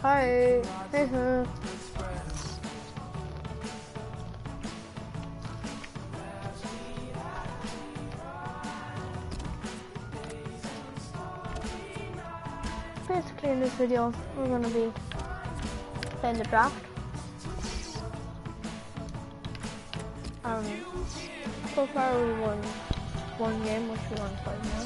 Hi. Basically in this video we're going to be playing the draft. So far we won one game, which we won 5-0.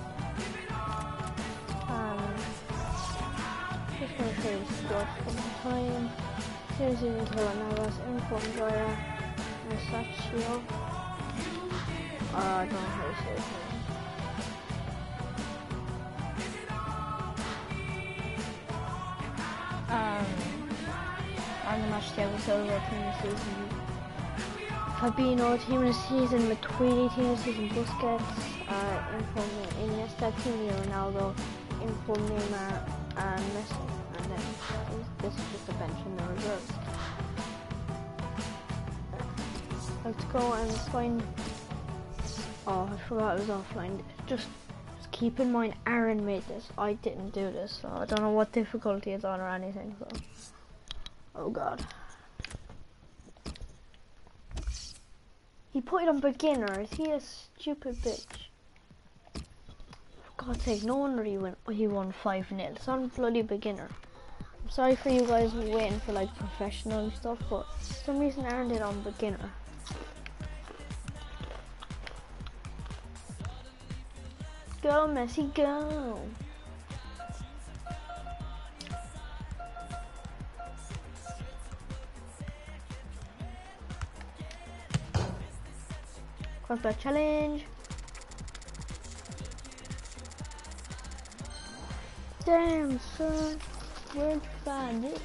Just going to show you the score for the time. Season until Navas, Inform Joya, Masaccio. I don't know how to say his name. On the match table, Silva, team of the season. Fabinho, team of the season. Matuidi, team of the season. Busquets, Inform Iniesta, team of Ronaldo, Inform Neymar, and Messi. And then this is just a bench in the reserves. Let's go and find. Oh, I forgot it was offline. Just keep in mind, Aaron made this. I didn't do this, so I don't know what difficulty it's on or anything. So, oh god, he put it on beginner. Is he a stupid bitch? For God's sake, no wonder he won 5-0. It's on bloody beginner. I'm sorry for you guys waiting for like professional and stuff, but for some reason Aaron did it on beginner. Go Messi, go! Crossbar challenge. Damn son, where'd you find it?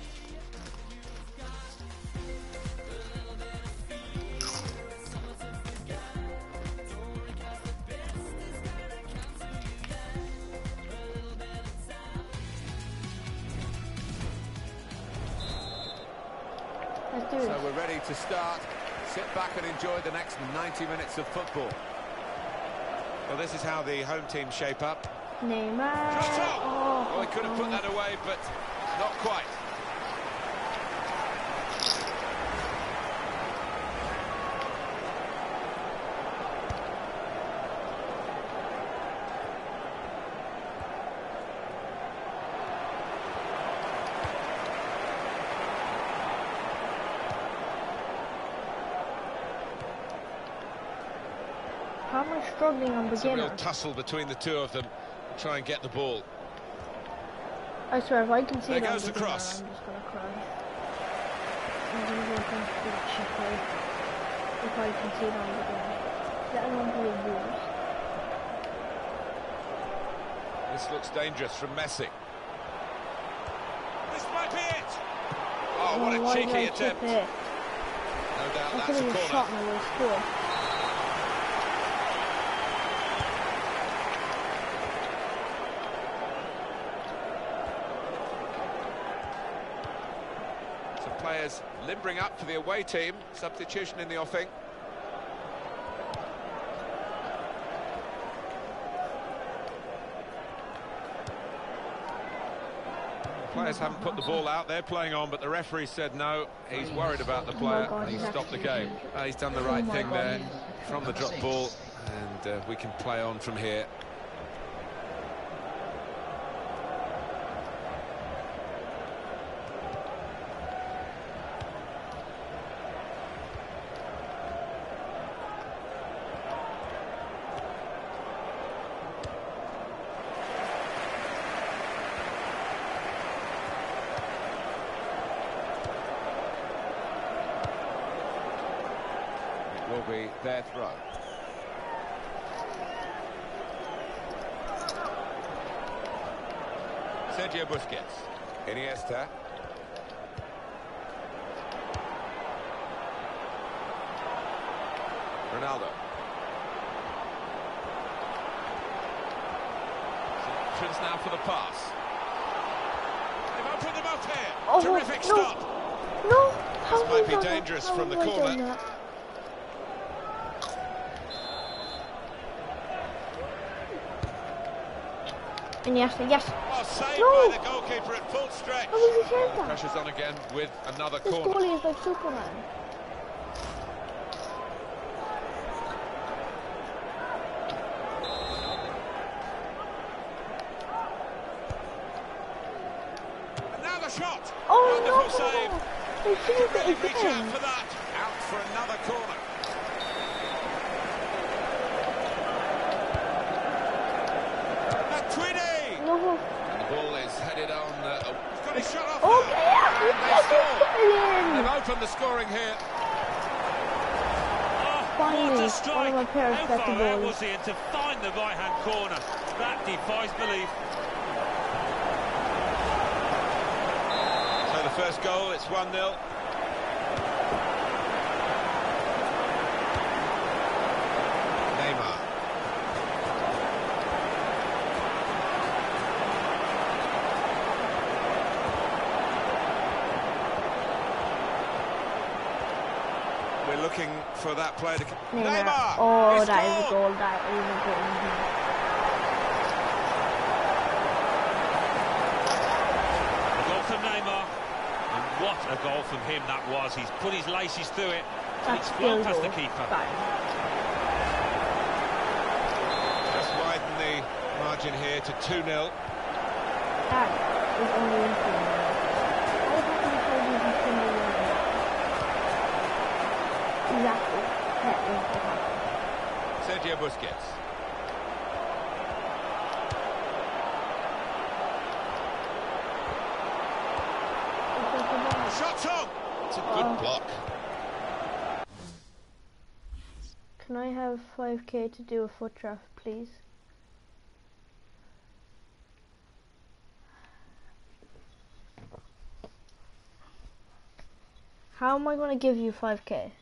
So we're ready to start. Sit back and enjoy the next 90 minutes of football. Well, this is how the home team shape up. Neymar. Oh, he could have put that away, but not quite. How am I struggling on beginner? It's a real tussle between the two of them. Try and get the ball. I swear, if I can see there it goes on the cross. I'm just gonna cry. I'm gonna go complete shit if I can see it on beginner. Let alone be a boost. This looks dangerous from Messi. This might be it. Oh, what a cheeky attempt. No doubt that's a corner. Shot and I would have scored. Players limbering up for the away team. Substitution in the offing. Players haven't put the ball out. They're playing on, but the referee said no. He's worried about the player and he stopped the game. He's done the right thing there from the drop ball, and we can play on from here. Will be their throw. Sergio Busquets. Iniesta. Ronaldo. Options now for the pass. They've opened them up here. Oh, Terrific no. stop. No! This might be dangerous from the corner. Iniesta, yes. Oh, saved No! by the goalkeeper at full stretch. How was he saved that? Pressure's on again with another This corner. goalie is like Superman. Another shot. Oh Wonderful no! save. They saved Really it reach out again. for that. Out for another corner. Matuidi. No. And the ball is headed on. He's got his shot off. Okay, yeah, And they yes, score. it's They've opened the scoring here. Finally, What a strike. one of my parents How got the far out ball. was he to find the right-hand corner? That defies belief. So the first goal, it's 1-0. Neymar. We're looking for that player to... Neymar! Oh, He that is a scored! goal. That is a goal. A goal from Neymar. And what a goal from him that was. He's put his laces through it. And That's it's flown still past the goal. keeper. Fine. Just widen the margin here to 2-0. That is only in Finland. How the fuck can you play these in Finland? Exactly. That is what happened. Sergio Busquets. Shot's on! It's a good block. Can I have 5k to do a foot draft, please? How am I going to give you 5k?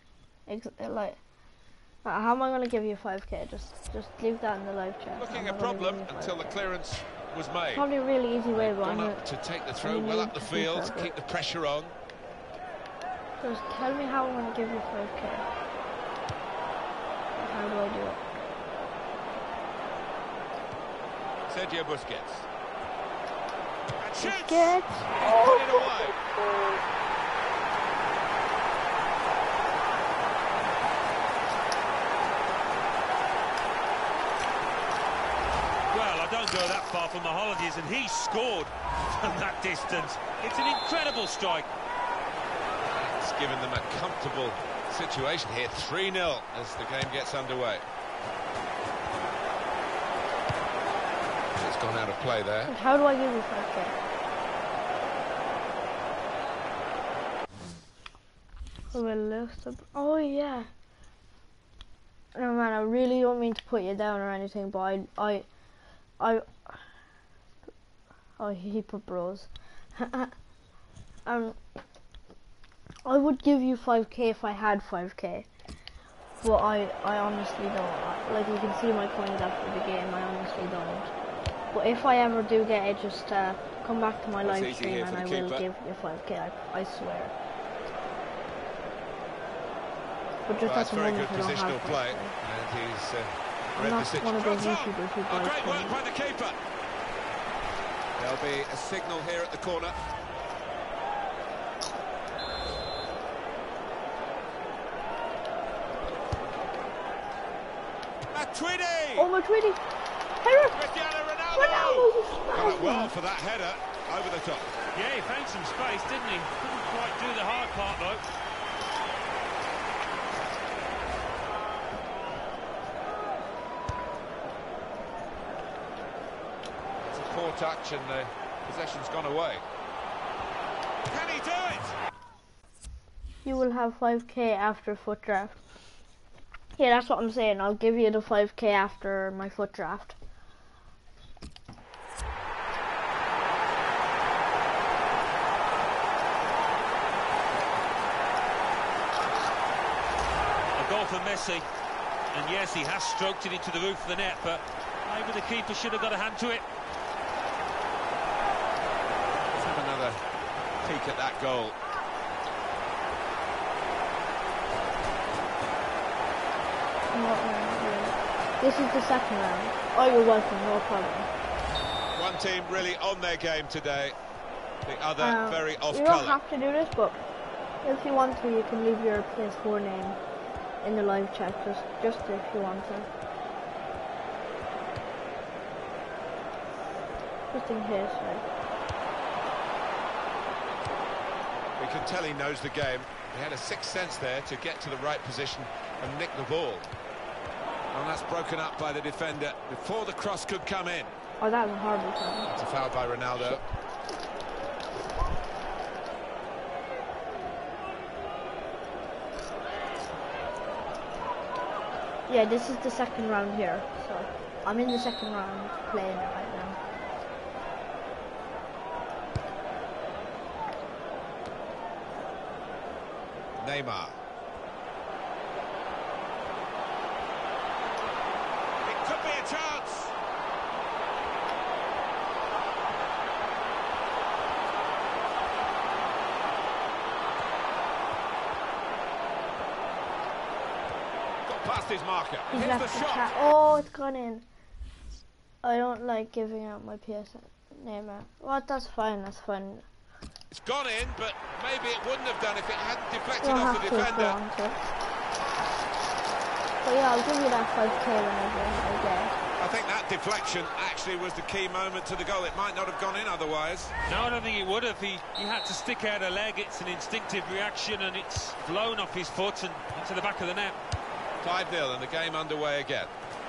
How am I going to give you 5k? Just leave that in the live chat. Looking I'm a not gonna problem give you until the 5K. clearance was made. Probably a really easy way, but I'm Gone gonna, up to take the throw, I'm well gonna up the need to field, think keep the pressure on. just tell me how I'm going to give you 5k. How do I do it? Sergio Busquets. And shoots! Get. Put it away. Well, I don't go that far from the holidays, and he scored from that distance. It's an incredible strike. It's given them a comfortable situation here. 3-0 as the game gets underway. It's gone out of play there. How do I give you 5k? Oh yeah. No man, I really don't mean to put you down or anything, but oh, he put bros. I would give you 5k if I had 5k, but I honestly don't. Like you can see my coins after the game, I honestly don't. But if I ever do get it, just come back to my It's live easy stream here and for I the will keeper. give you 5k. I swear. But just Well, at that's the very moment good I don't positional have play, 5K. and he's I'm read the not one of those situation. YouTubers who Oh, buys great work coins. by the keeper. There'll be a signal here at the corner. Matuidi! Oh my Tweety! Header! Cristiano Ronaldo! Ronaldo! Got it well for that header over the top. Yeah, he found some space, didn't he? Couldn't quite do the hard part, though. It's a poor touch and the possession's gone away. Can he do it? You will have 5k after foot draft. Yeah, that's what I'm saying. I'll give you the 5k after my foot draft. A goal for Messi. And yes, he has stroked it into the roof of the net, but maybe the keeper should have got a hand to it. Let's have another peek at that goal. This is the second round. Oh, you're welcome, no problem. team really on their game today. The other very off colour. You don't have to do this, but if you want to, you can leave your PS4 name in the live chat, just if you want to. Just in case, right? We can tell he knows the game. He had a sixth sense there to get to the right position and nick the ball. And that's broken up by the defender before the cross could come in. Oh, that was a horrible time. It's a foul by Ronaldo. Yeah, this is the second round here, so I'm in the second round playing it right now. Neymar. It could be a chance. Got past his marker. He's Here's left the the shot. chat. Oh, it's gone in. I don't like giving out my PS Neymar. Well, that's fine, that's fine. It's gone in, but maybe it wouldn't have done if it hadn't deflected You'll off have the to if you defender. want to. But yeah, I'll give you that 5k whenever I get it. I think that deflection actually was the key moment to the goal. It might not have gone in otherwise. No, I don't think it would have. He had to stick out a leg. It's an instinctive reaction, and it's flown off his foot and into the back of the net. 5-0 and the game underway again.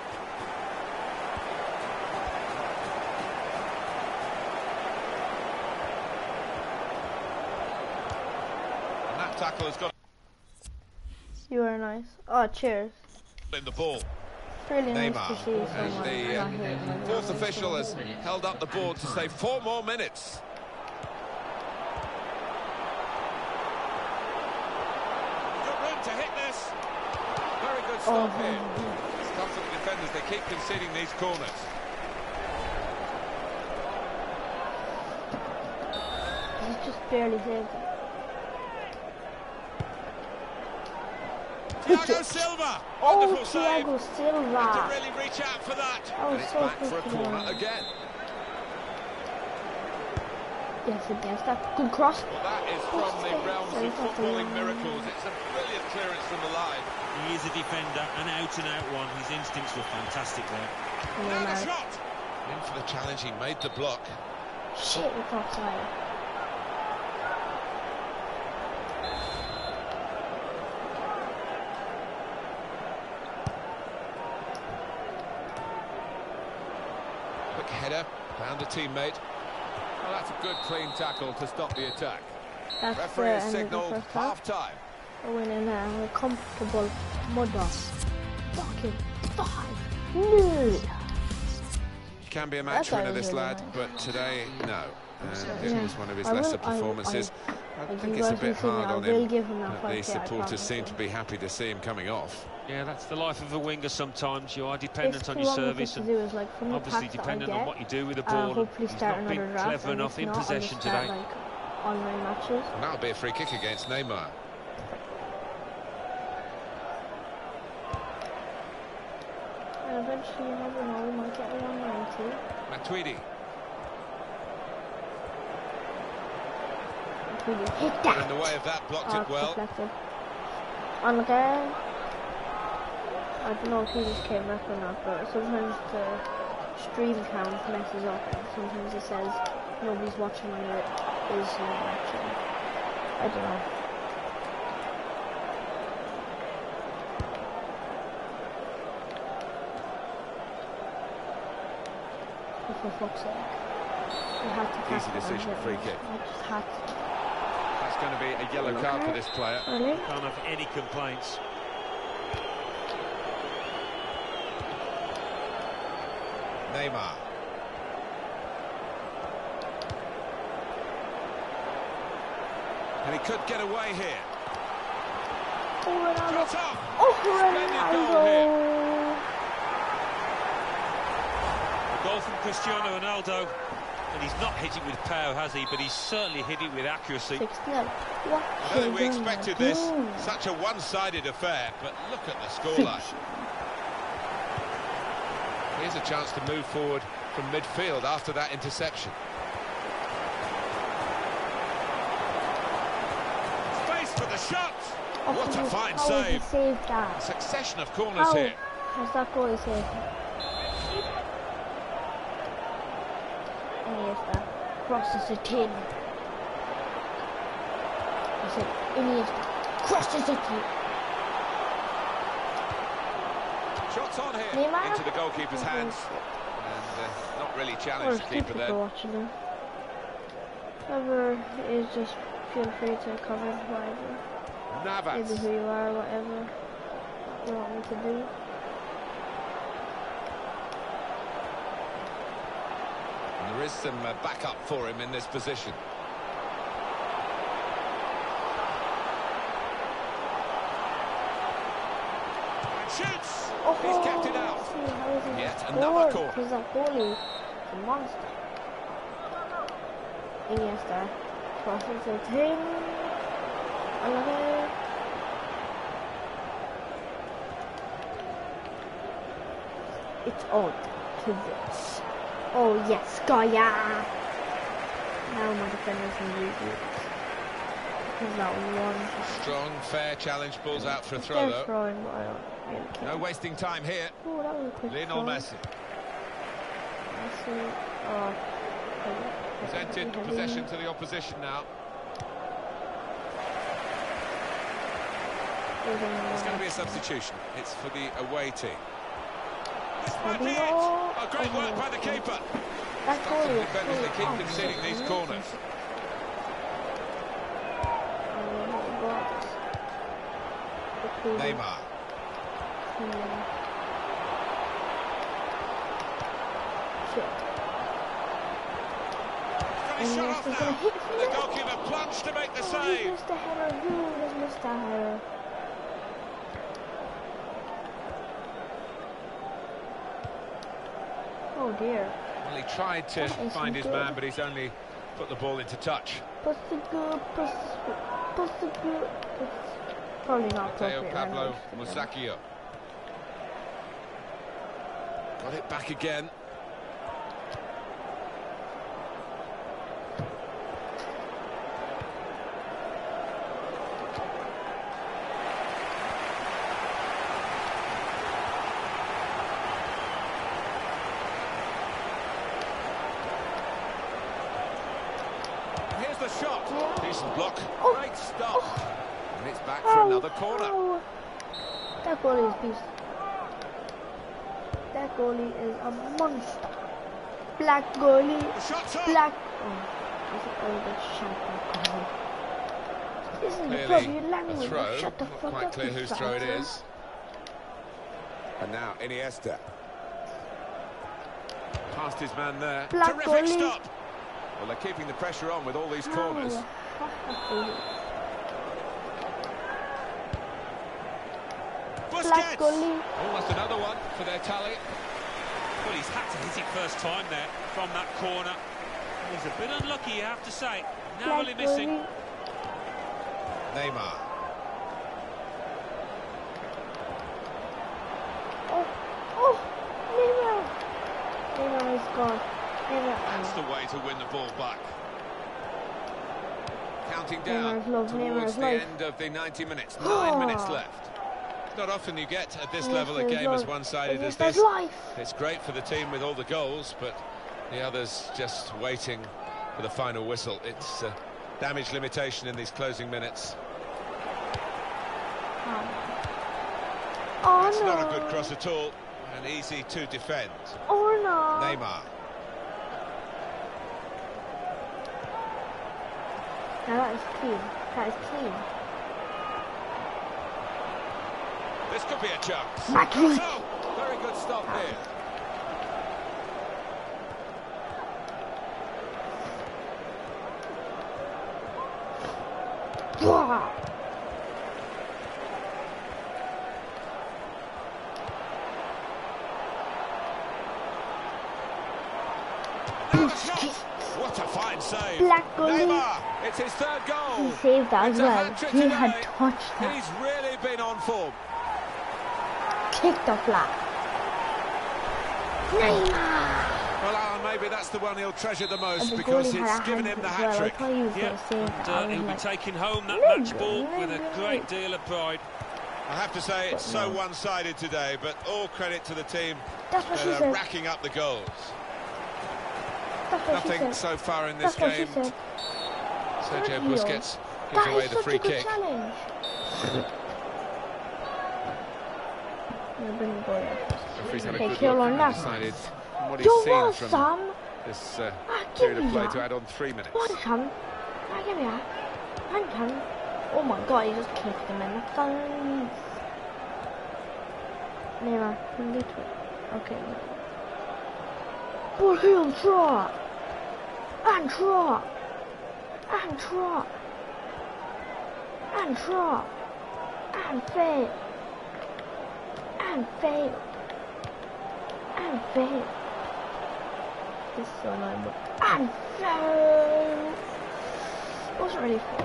And that tackle has got You are nice. Oh, cheers. in the ball. Really nice Neymar, to see and someone not hitting my the goal. fourth official has held up the board to say 4 more minutes. Good room to hit this. Very good stop here. It's tough for the defenders. They keep conceding these corners. He's just barely saved it. Thiago Silva. Oh, Wonderful save. Thiago Had to Silva. really reach out for that. Oh, And it's so back for a close to corner the- again. Yes, against that. Good cross. Well, that is from the realms of footballing miracles. It's a brilliant clearance from the line. He is a defender, an out-and-out one. His instincts were fantastic there. Now the Neymar. shot. In for the challenge, he made the block. Shit, it's offside. Quick header, found a teammate. Well, that's a good clean tackle to stop the attack. That's the Referee has end of the signalled first half. half-time. We're winning a comfortable mother. Fucking 5-0. Can be a match That guy winner, was this really lad, nice. but today, no. It Yeah. was one of his I will- lesser I- performances. I like, think you it's a guys bit will see me, hard I on will him. give him that The 5k, I supporters promise seem you. to be happy to see him coming off. Yeah, that's the life of a winger sometimes. You are dependent on Basically your what we service, could and do is, like, from the obviously packs that I dependent on get, what you do with the ball. hopefully He's start not been another draft, clever and enough if in not, I'll possession just start, today. like, online matches. And that'll be a free kick against Neymar. And eventually, you never know, we might get it online too. Matuidi. If we do hit Got in that. the way of that, blocked Oh, it well. deflected. And again, I don't know if he just came back or not, but sometimes the stream count messes up, and sometimes it says nobody's watching when there is someone watching. I don't know. But for fuck's sake, we had to Easy catch it and decision, hit free it. kick. I just had to. That's going to be a yellow card for this player. Really? Can't have any complaints. Neymar. And he could get away here. Oh, Ronaldo. Shot off. Oh, Splendid goal here. Ronaldo. A goal from Cristiano Ronaldo, and he's not hit it with power, has he? But he's certainly hit it with accuracy. 6-0. What I don't think we is expected gonna this. do? Such a one-sided affair, but look at the scoreline. Here's a chance to move forward from midfield after that interception. Space for the shot. Oh, What a fine how save. He saved that? Succession of corners here. Has that goalie saved it? Iniesta crosses it in. I said Iniesta crosses it in. Shots on here Neymar? into the goalkeeper's hands, and not really challenged the keeper there. Watching them. Whoever is, just feel free to comment whatever. Navas. Maybe who you are, whatever you want me to do. And there is some backup for him in this position. Shoots! Oh, He's kept it out. Yet another corner. Because that goalie is a monster. Iniesta crosses it in. Another. It's on to this. Oh yes, Gaia! Now my defenders can use it. Because that one. Strong, fair challenge, balls out for a throw though. Throwing, but I don't really care. No wasting time here. Oh, that was a quick Lionel throw. Messi. Messi. Oh. Presented possession to the opposition now. There's going to be a substitution. It's for the away team. This might be it. Oh, great work by the keeper. That goal is Defenders, they keep conceding these corners. Neymar. Shot off now. The goalkeeper plunged to make the save. He missed a header. Who has missed a header? Oh dear. Well, he tried to find his man, but he's only put the ball into touch. Pass the good. It's probably not Mateo appropriate. Pablo Musacchio. Got it back again. Here's the shot. Decent block. Great stop. And it's back for another corner. Oh. That goalie is beast. That goalie is a monster. Black goalie. Black. This is the appropriate language. Throw. Shut the fuck Not quite up. clear whose throw it is. And now Iniesta. Past his man there. Black Terrific goalie. stop. Well, they're keeping the pressure on with all these corners. Black goalie. Oh, that's another one for their tally. Well, he's had to hit it first time there from that corner. He's a bit unlucky, you have to say. Narrowly missing. Neymar. Oh, Neymar. Neymar is gone. That's the way to win the ball back. Counting down towards the end of the 90 minutes. 9 minutes left. Not often you get at this level a game as one-sided as this. It's great for the team with all the goals, but the others just waiting for the final whistle. It's damage limitation in these closing minutes. Oh, That's no. not a good cross at all, and easy to defend. Oh no. Neymar. Now that is clean. That is clean. This could be a chance. Mackie. Oh, very good stop there. Wow. What a fine save. Black goalie. Neymar, it's his third goal. He saved that as It's a well. hat-trick He today. had touched that. He's really been on form. Kicked the flat. Neymar. Well, Alan, maybe that's the one he'll treasure the most because it's given him the hat-trick. He'll be taking home that match ball with a great deal of pride. I have to say it's so one-sided today, but all credit to the team that are racking up the goals. Nothing so far in this game. Sergio Busquets gives away the free kick. Referee's had a good look and decided what he's seen from this period of play to add on 3 minutes. Oh my god, he just kicked him in the face. Neymar, put it. Okay. Ball heel draw. And draw. And draw. And draw. And fail. And fail. And fail. This is so annoying, but and fail. It wasn't really fail.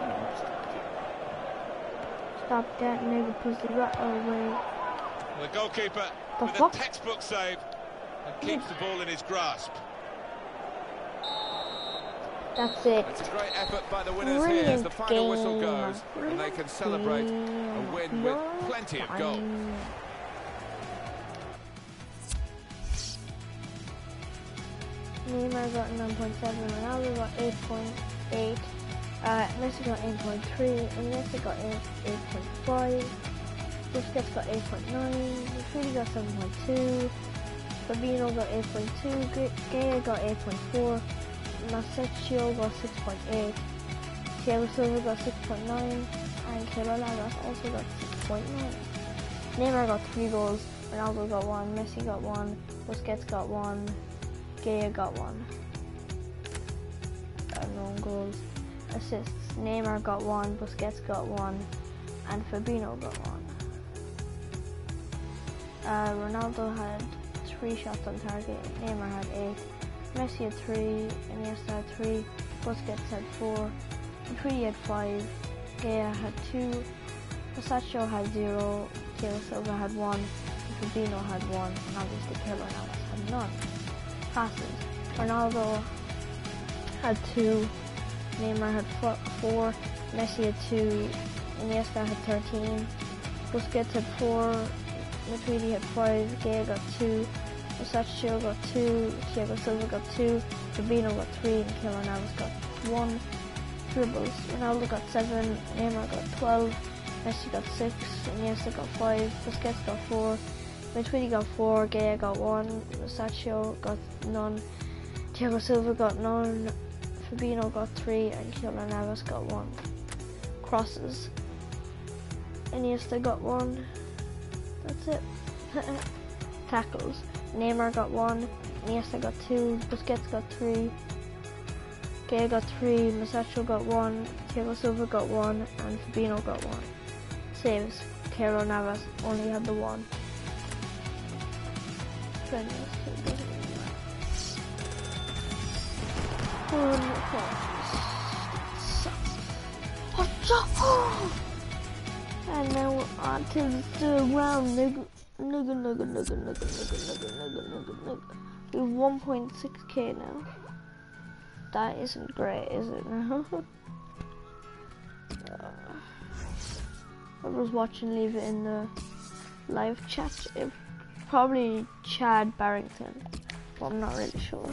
Stop that nigga pussy right away. The goalkeeper with a textbook save and keeps the ball in his grasp. That's it. It's a great effort by the winners here as the final whistle goes, and they can celebrate a win with plenty of goals. Neymar got 9.7, Ronaldo got 8.8, Messi got 8.3, Iniesta got 8.5, Busquets got 8.9, Freddy got 7.2, Fabinho got 8.2, Gaya got 8.4, Masaccio got 6.8, Thiago Silva got 6.9, and Keylor Navas also got 6.9. Neymar got 3 goals, Ronaldo got 1, Messi got 1, Busquets got 1, Gaya got 1. No goals. Assists, Neymar got 1, Busquets got 1, and Fabinho got 1. Ronaldo had 3 shots on target, Neymar had 8, Messi had 3, Iniesta had 3, Busquets had 4, Freddy had 5, Gaya had 2, Masaccio had 0, Thiago Silva had 1, Fabinho had 1, and obviously Keylor Navas had none. Passes, Ronaldo had 2, Neymar had 4, Messi had 2, Iniesta had 13, Busquets had 4, Matuidi had 5, Gaya got 2, Masaccio got 2, Thiago Silva got 2, Fabinho got 3, and Keylor Navas got 1. Dribbles, Ronaldo got 7, Neymar got 12, Messi got 6, Iniesta got 5, Busquets got 4, Matuidi got 4, Gaya got 1, Masaccio got none, Thiago Silva got none, Fabinho got 3, and Keylor Navas got 1. Crosses, Iniesta got 1. That's it. Tackles, Neymar got 1, Iniesta got 2, Busquets got 3, Gaya got 3, Masaccio got 1, Thiago Silva got 1, and Fabinho got 1. Saves, Keylor Navas only had the 1. And now we're on to the third round, nigga. We have 1.6k now. That isn't great, is it? Whoever's watching, leave it in the live chat. Probably Chad Barrington, but I'm not really sure.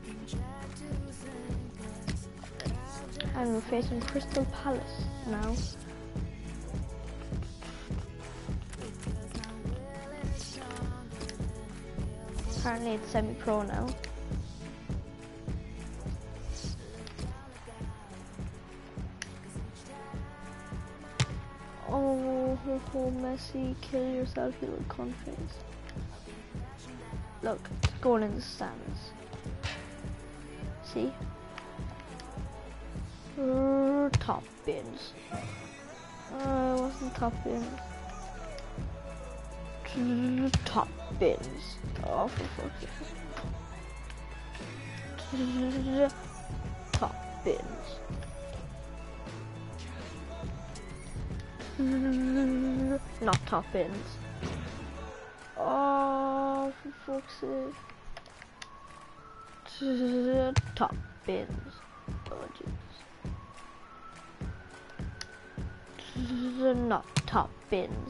And we're facing Crystal Palace now. Apparently it's semi-pro now. Oh, Messi, kill yourself, you little cunt face. Look, it's going in the stands. See? Top bins. It wasn't top bins. Top bins. Oh, for fuck's sake. Top bins. Not top bins. Oh, for fuck's sake. Top bins. Not top bins.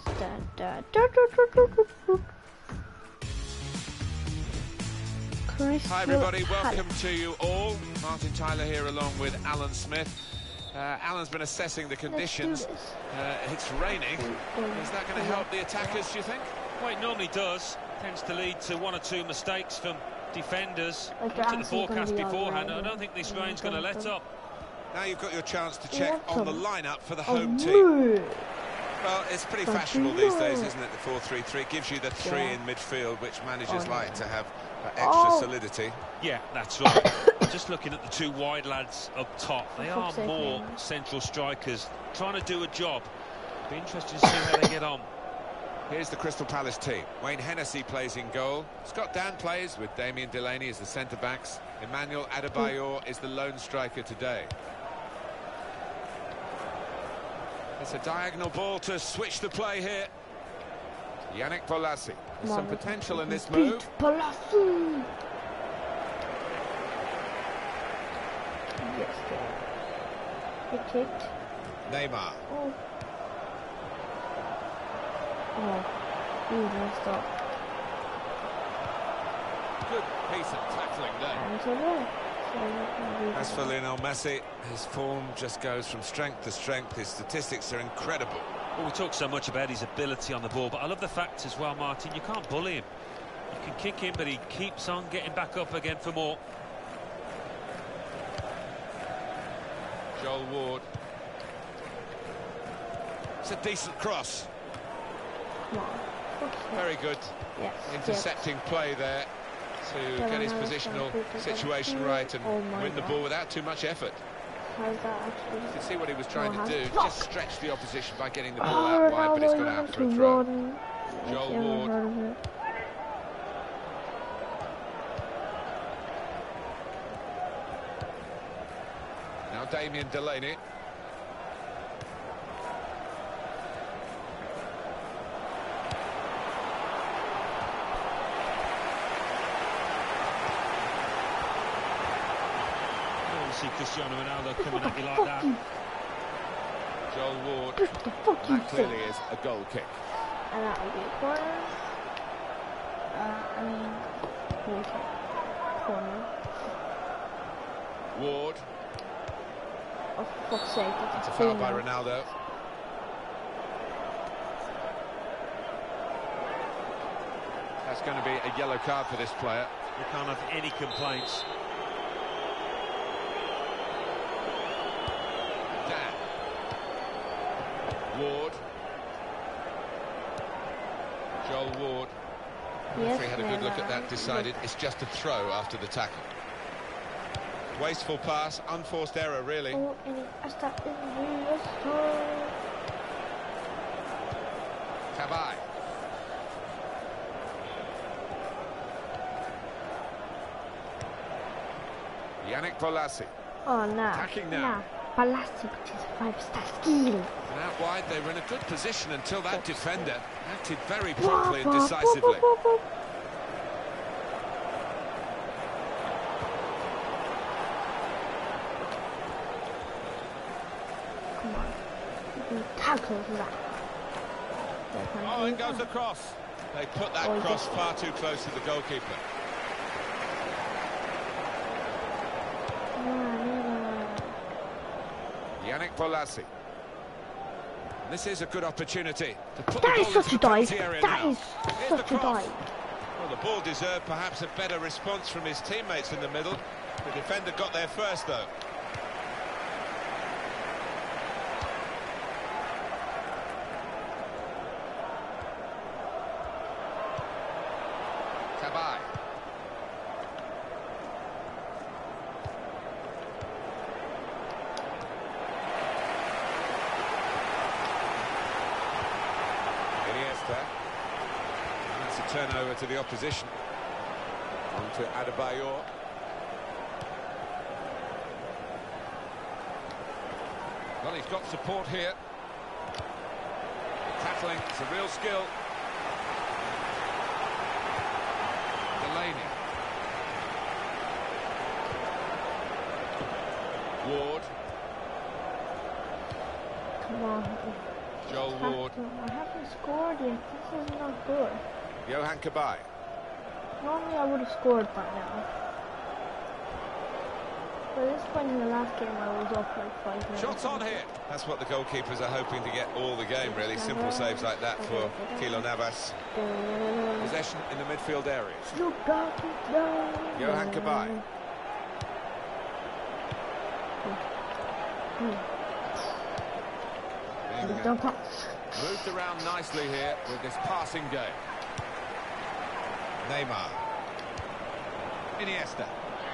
Hi everybody, welcome to you all. Martin Tyler here along with Alan Smith. Alan's been assessing the conditions. It's raining. Is that going to help the attackers, do you think? Well, it normally does. Tends to lead to one or two mistakes from defenders. Looked at the forecast beforehand. I don't think this rain's going to let up. Now you've got your chance to check on the lineup for the home team. Well, it's pretty fashionable these days, isn't it, the 4-3-3? It gives you the three in midfield, which managers like to have extra solidity. Yeah, that's right. Just looking at the two wide lads up top, they are more central strikers, trying to do a job. Be interested to see how they get on. Here's the Crystal Palace team. Wayne Hennessy plays in goal. Scott Dan plays with Damien Delaney as the centre-backs. Emmanuel Adebayor is the lone striker today. It's a diagonal ball to switch the play here. Yannick Bolasie. There's some potential in this move. Bolasie! Yes, he kicked. Neymar. He messed up. Good piece of tackling there. As for Lionel Messi, his form just goes from strength to strength. His statistics are incredible. Well, we talk so much about his ability on the ball, but I love the fact as well, Martin, you can't bully him. You can kick him, but he keeps on getting back up again for more. Joel Ward. It's a decent cross. Very good. Yes. Intercepting play there to get his positional situation right and win the ball without too much effort. How's that actually? You can see what he was trying to do, just stretch the opposition by getting the ball out wide, but it's gone out for a throw. Joel Ward. Now Damien Delaney. See Cristiano Ronaldo coming at you like that. Joel Ward. That clearly is a goal kick. And that will be a corner. Corner. Ward. Oh, for fuck's sake. It's a foul by Ronaldo. That's going to be a yellow card for this player. We can't have any complaints. Ward. Joel Ward. Yes, referee had a good look at that, decided it's just a throw after the tackle. Wasteful pass, unforced error really. Cabaye. Yannick Bolasie. Oh no. Attacking now. Bolasie, which is a 5-star skill. And out wide, they were in a good position until that defender acted very promptly and decisively. Come on. You can tackle that. Oh, in goes the cross. They put that cross far too close to the goalkeeper. Yannick Bolasie. This is a good opportunity to put the ball into the penalty area now. That is such a dive. Well, the ball deserved perhaps a better response from his teammates in the middle. The defender got there first, though. Cabaye. And that's a turnover to the opposition. On to Adebayor. Well, he's got support here. Tackling, it's a real skill. Delaney. Ward. Come on. Joel Ward. I haven't scored yet. This is not good. Yohan Cabaye. Normally I would have scored by now. But at this point in the last game I was up like 5 minutes. Shots on here. That's what the goalkeepers are hoping to get all the game, really. Simple saves like that for Keylor Navas. Possession in the midfield areas. Yohan Cabaye. Moved around nicely here with this passing game. Neymar. Iniesta.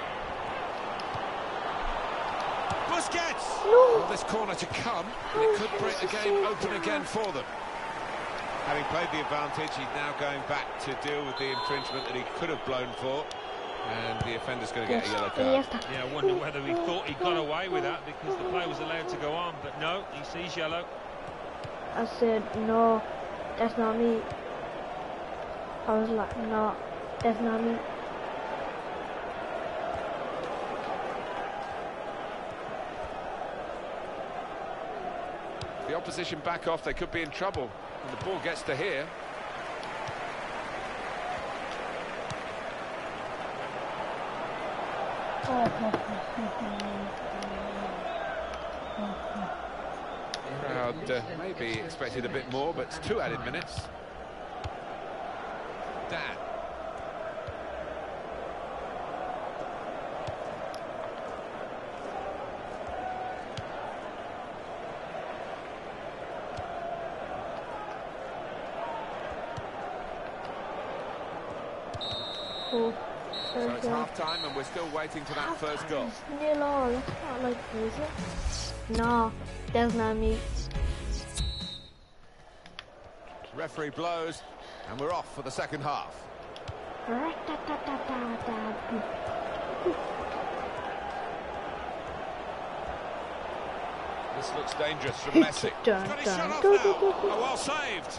Busquets! No. Well, this corner to come, but it could break the game open again for them. Having played the advantage, he's now going back to deal with the infringement that he could have blown for. And the offender's going to get a yellow card. Yeah, I wonder whether he thought he got away with that because the player was allowed to go on, but no, he sees yellow. I said, no, that's not me. I was like, no, that's not me. The opposition back off, they could be in trouble. And the ball gets to here. Crowd maybe expected a bit more, but it's 2 added minutes. Dan. So it's half-time and we're still waiting for that first goal. It's 0-0, that's not like this. No, that's not me. Referee blows and we're off for the second half. This looks dangerous from Messi. Dun, Got his dun, shot off dun, now. dun, dun, dun. Oh, well saved.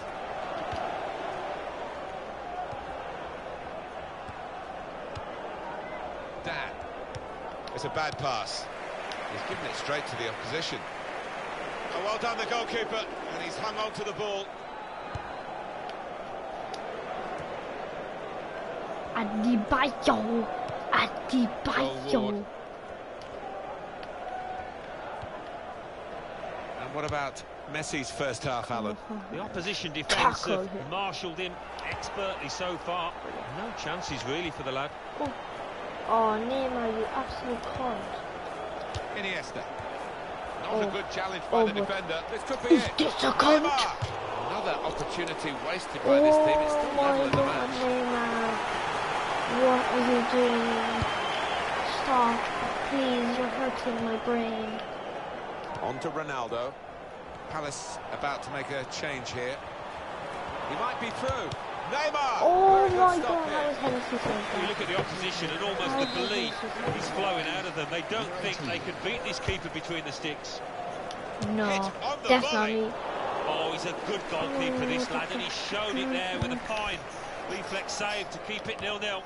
Dan. It's a bad pass. He's given it straight to the opposition. Oh, well done the goalkeeper, and he's hung on to the ball. Adebayo. And what about Messi's first half, Alan? The opposition defence have marshalled him expertly so far. No chances really for the lad. Oh, Neymar, you absolute cunt. Iniesta. Not a good challenge by the defender. This could be it. This a cunt. Neymar. Another opportunity wasted by this team. It's still level in the match. Neymar. What are you doing? Stop. Please, you're hurting my brain. On to Ronaldo. Palace about to make a change here. He might be through. Neymar! Oh my God, how is Hennessy so You bad? look at the opposition and almost the belief is flowing out of them. They don't think they can beat this keeper between the sticks. No, that's not me. Oh, he's a good goalkeeper, this lad, and he showed it there with a fine reflex save to keep it 0-0.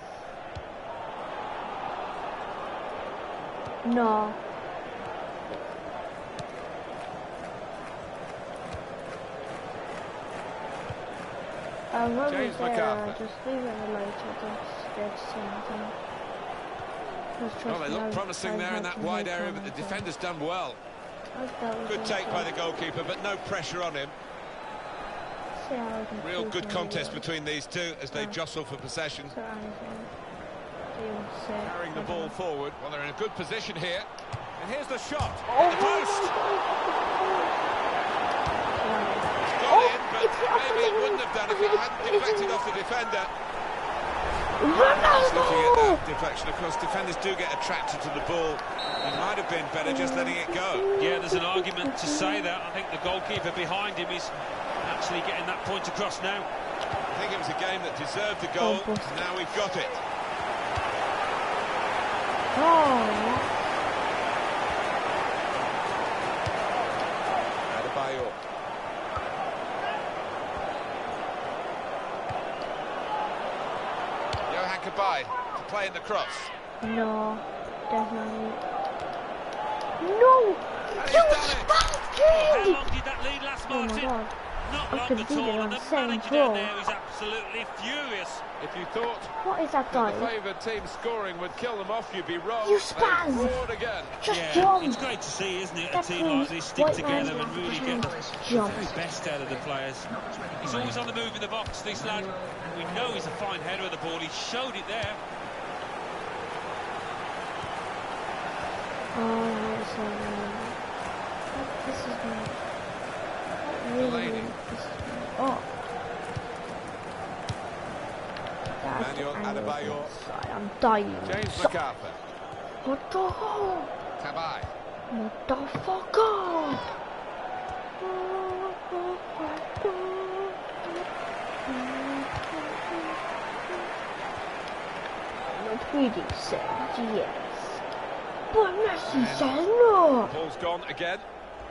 No. James McArthur. Just leave it in the light. Well, they look promising there in that wide area, but the defender's done well. Good take by the goalkeeper, but no pressure on him. Real good contest between these two as they jostle for possession. Carrying the ball forward. Well, they're in a good position here. And here's the shot. At the post. It's gone in, but maybe it wouldn't have done if it hadn't deflected off the defender. Just looking at that deflection, of course, defenders do get attracted to the ball. It might have been better just letting it go. Yeah, there's an argument to say that. I think the goalkeeper behind him is actually getting that point across now. I think it was a game that deserved the goal. Now we've got it. Adebayo. Yohan Cabaye to play in the cross. No, definitely. No! And You he's done it! How long did that lead last, Oh my Martin? god. Not I long could at beat it all, on and the 7 manager goals. down there is absolutely furious. If you thought What is that that guy? the favoured team scoring would kill them off, you'd be wrong. You They've spaz! scored again. Just Yeah, jump! it's great to see, isn't it? A That team like this stick white together man's and really get the jump. very best out of the players. He's always on the move in the box, this lad. We know he's a fine header of the ball. He showed it there. Oh, so this is really oh. Emmanuel Adebayor. I'm dying. James MacArthur. What the hell? Tabai. Motherfucker! Tweedy said yes. But Messi said no. Ball's gone again.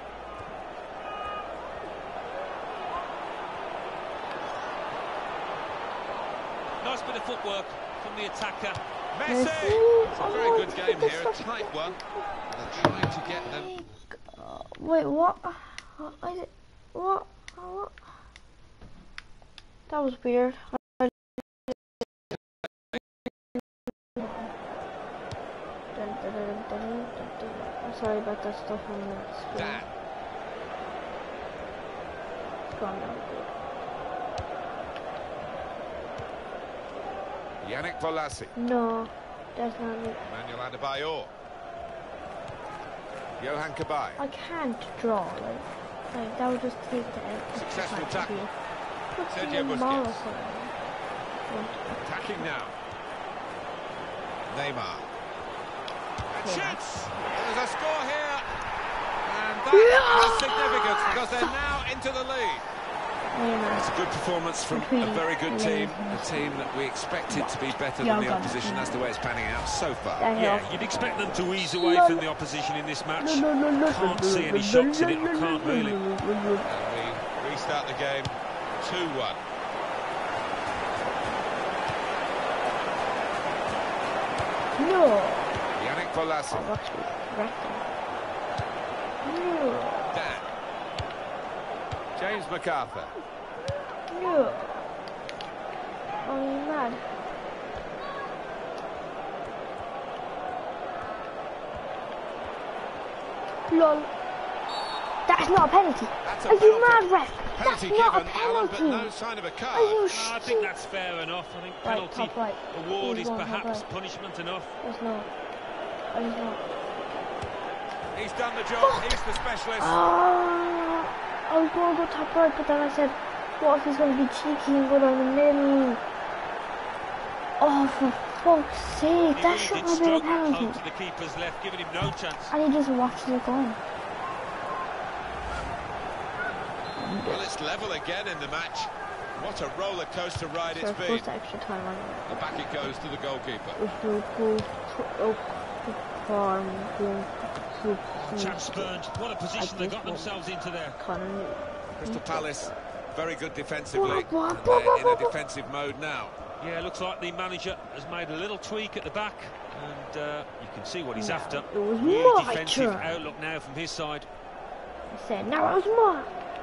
Nice bit of footwork from the attacker. Messi! It's a very good game here, a tight one. They're trying to get them. Wait, what? What is it? What? What? That was weird. Sorry about that stuff on the screen. Dan. It's gone now. Yannick Bolasie. No, that's not it. Emmanuel Adebayor. Yohan Cabaye. I can't draw, like that would just take the extra Successful time tackle. to put Sergio the Busquets. ball aside. Attacking now. Neymar. And shoots! There's a score here. And that has significance because they're now into the lead. It's a good performance from a very good team. A team that we expected to be better than the opposition. That's the way it's panning out so far. Yeah, you'd expect them to ease away from the opposition in this match. Can't see any shots in it, I can't really. And we restart the game 2-1. No. Yannick Bolasie. No. Dan. James MacArthur. No. Oh, you mad? Lol. That's not a penalty. That's a Are you penalty. mad, ref? Penalty That's not a given, Alan, penalty. but no sign of a card. Are you I think that's fair enough. I think Right, penalty top right. award He's is one, top perhaps right. punishment enough. There's no. There's no. He's done the job. He's the specialist. I was going to go top right, but then I said, what if he's going to be cheeky and go down the middle? Oh, for fuck's sake, He that really shouldn't did have been a stroke that home penalty. to the keeper's left, giving him no chance. And he just watches it going. Well, it's level again in the match. What a roller coaster ride So it's of been. course extra time on it. And back it goes to the goalkeeper. Chance spurned. What a position they got themselves into there. Crystal Palace, very good defensively. And they're in a defensive mode now. Yeah, looks like the manager has made a little tweak at the back, and you can see what he's after. It was Really my defensive turn. outlook now from his side. I said, now it was more.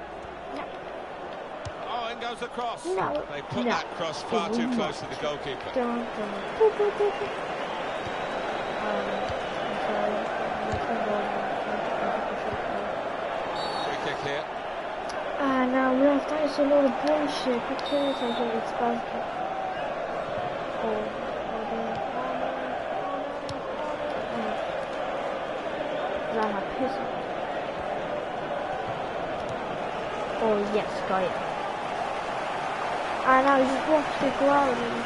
Oh, in goes the cross. No. They put No. that cross far too close to the goalkeeper. Free kick here. Now ref, that is a load of bullshit. Who cares if it's basket? That pissing. Oh yes, got it. Now you just watch it go out and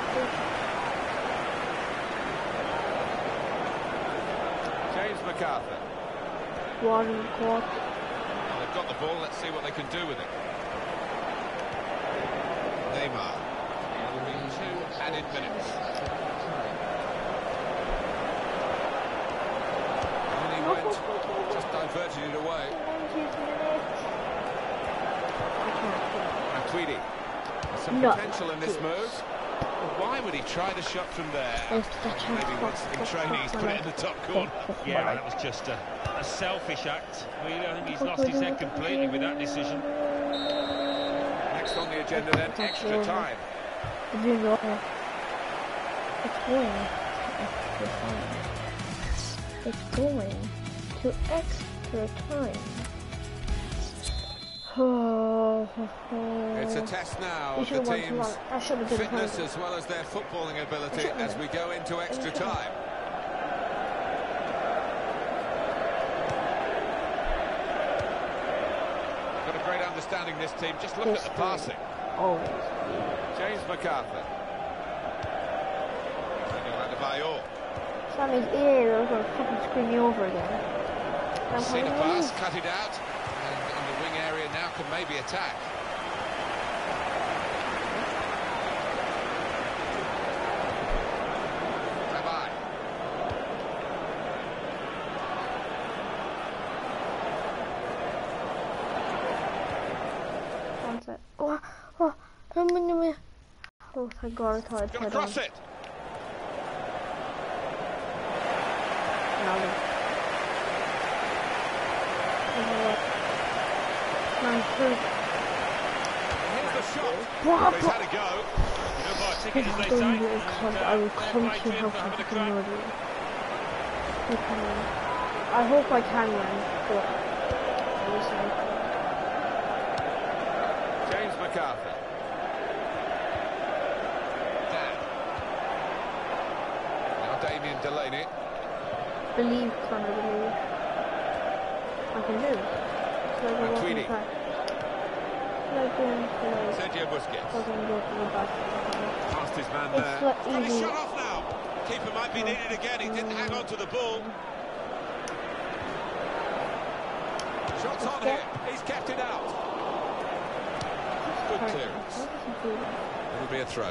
James MacArthur. Warren Court. Well, they've got the ball. Let's see what they can do with it. Neymar. That'll be 2 added minutes. And he went, just diverted it away. And Tweedy. There's some potential in this move. Why Why would he try the shot from there? Maybe once in training he's put it in the top corner. Yeah, that was just a selfish act. Really, I think he's lost his head completely with that decision. Next on the agenda then, extra time. It's going to extra time. It's a test now of the team's fitness as well as their footballing ability as we go into extra time. Got a great understanding, this team. Just look at the passing. Always. James McArthur. Adebayor. Sammy's ear was going to fucking scream me over again. See the pass, cut it out. And in the wing area now can maybe attack. Bye-bye. One sec. Oh, thank God, I thought I'd Gonna cross it. Here's the shot. Well, he's had a go. No buy a ticket, as they say. I will come to help you murder. I hope I can win, but James McArthur. Now Damien Delaney. Believe, Connor, believe. I can do it. Tweedy. Sergio Busquets. Past his man there. Got his shot off now. Keeper might be needed again. He didn't hang on to the ball. Shots on here. He's kept it out. Good clearance. It'll be a throw.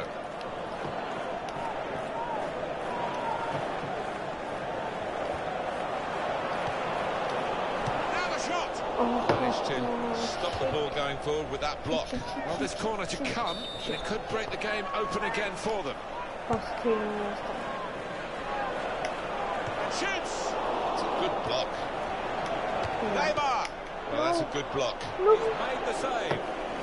Managed to stop the ball going forward with that block. Well, this corner to come, and it could break the game open again for them. Shoots! It's a good block. Neymar! Well, that's a good block. He's made the save.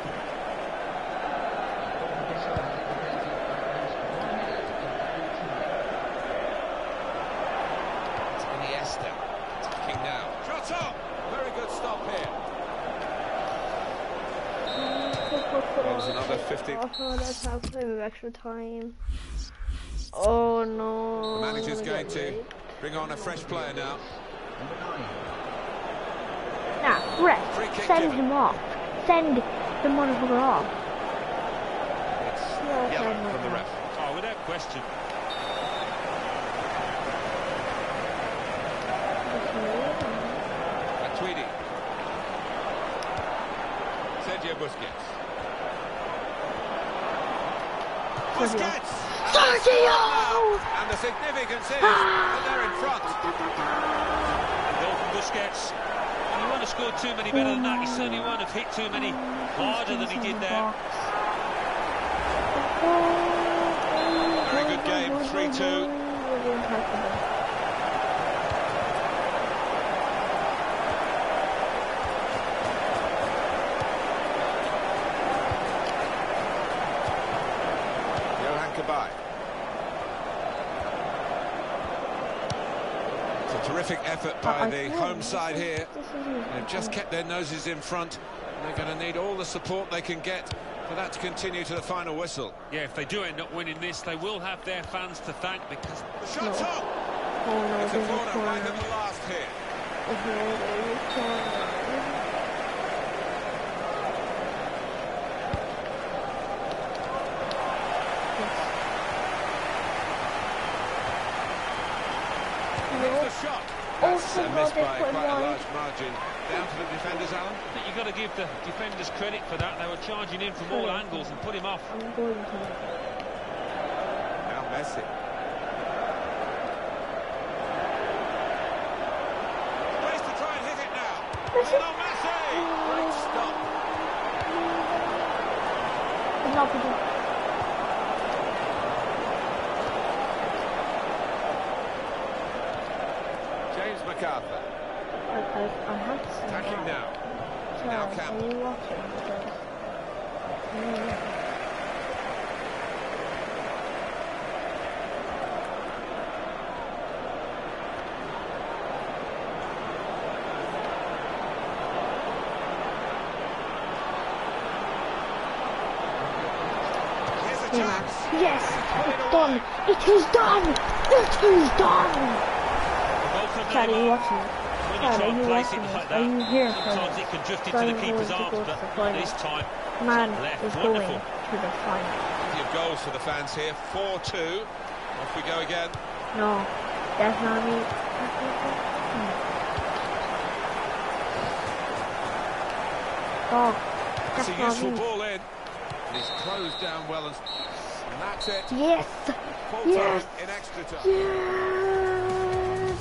It's Iniesta attacking now. Shot up! Very good stop here. There's another 50. That's how I play with extra time. Oh no. The manager's going to bring on a fresh player now. Nah, Brett, send him off. Send the motherfucker off. It's yellow from the ref. Oh, without question. Tweedy. Sergio Busquets. Busquets! Sergio! And the significance is that they're in front. And goal from Busquets. He wouldn't have scored too many better than that. He certainly wouldn't have hit too many harder than he did there. Very good game, 3-2. It's a terrific effort by the home side here. They've just kept their noses in front. They're going to need all the support they can get for that to continue to the final whistle. Yeah, if they do end up winning this, they will have their fans to thank because... The shot's on! It's a corner right at the last hit. Shot. That's a miss by quite a large margin. Down to the defenders, Alan. I think you've got to give the defenders credit for that. They were charging in from all angles and put him off. I'm going to. Now Messi. Place to try and hit it now. Messi! No, Messi! Great stop. It's not good. James McArthur. I have to say Attacking now. Now Charles, Campbell. are you watching? Because Here's a yeah, chance. yes, it's done. It is done. It is done. Chad, are you watching it? Chad, are you watching it? Are you here for Sometimes it can drift into the keeper's arms, but this time Man left. is Wonderful. going to the final. Plenty of goals for the fans here. 4-2. Off we go again. No, that's not me. Oh, It's that's a not useful me. ball in. And he's closed down well, and that's it. Yes! Full Yes! time in extra time. Yes!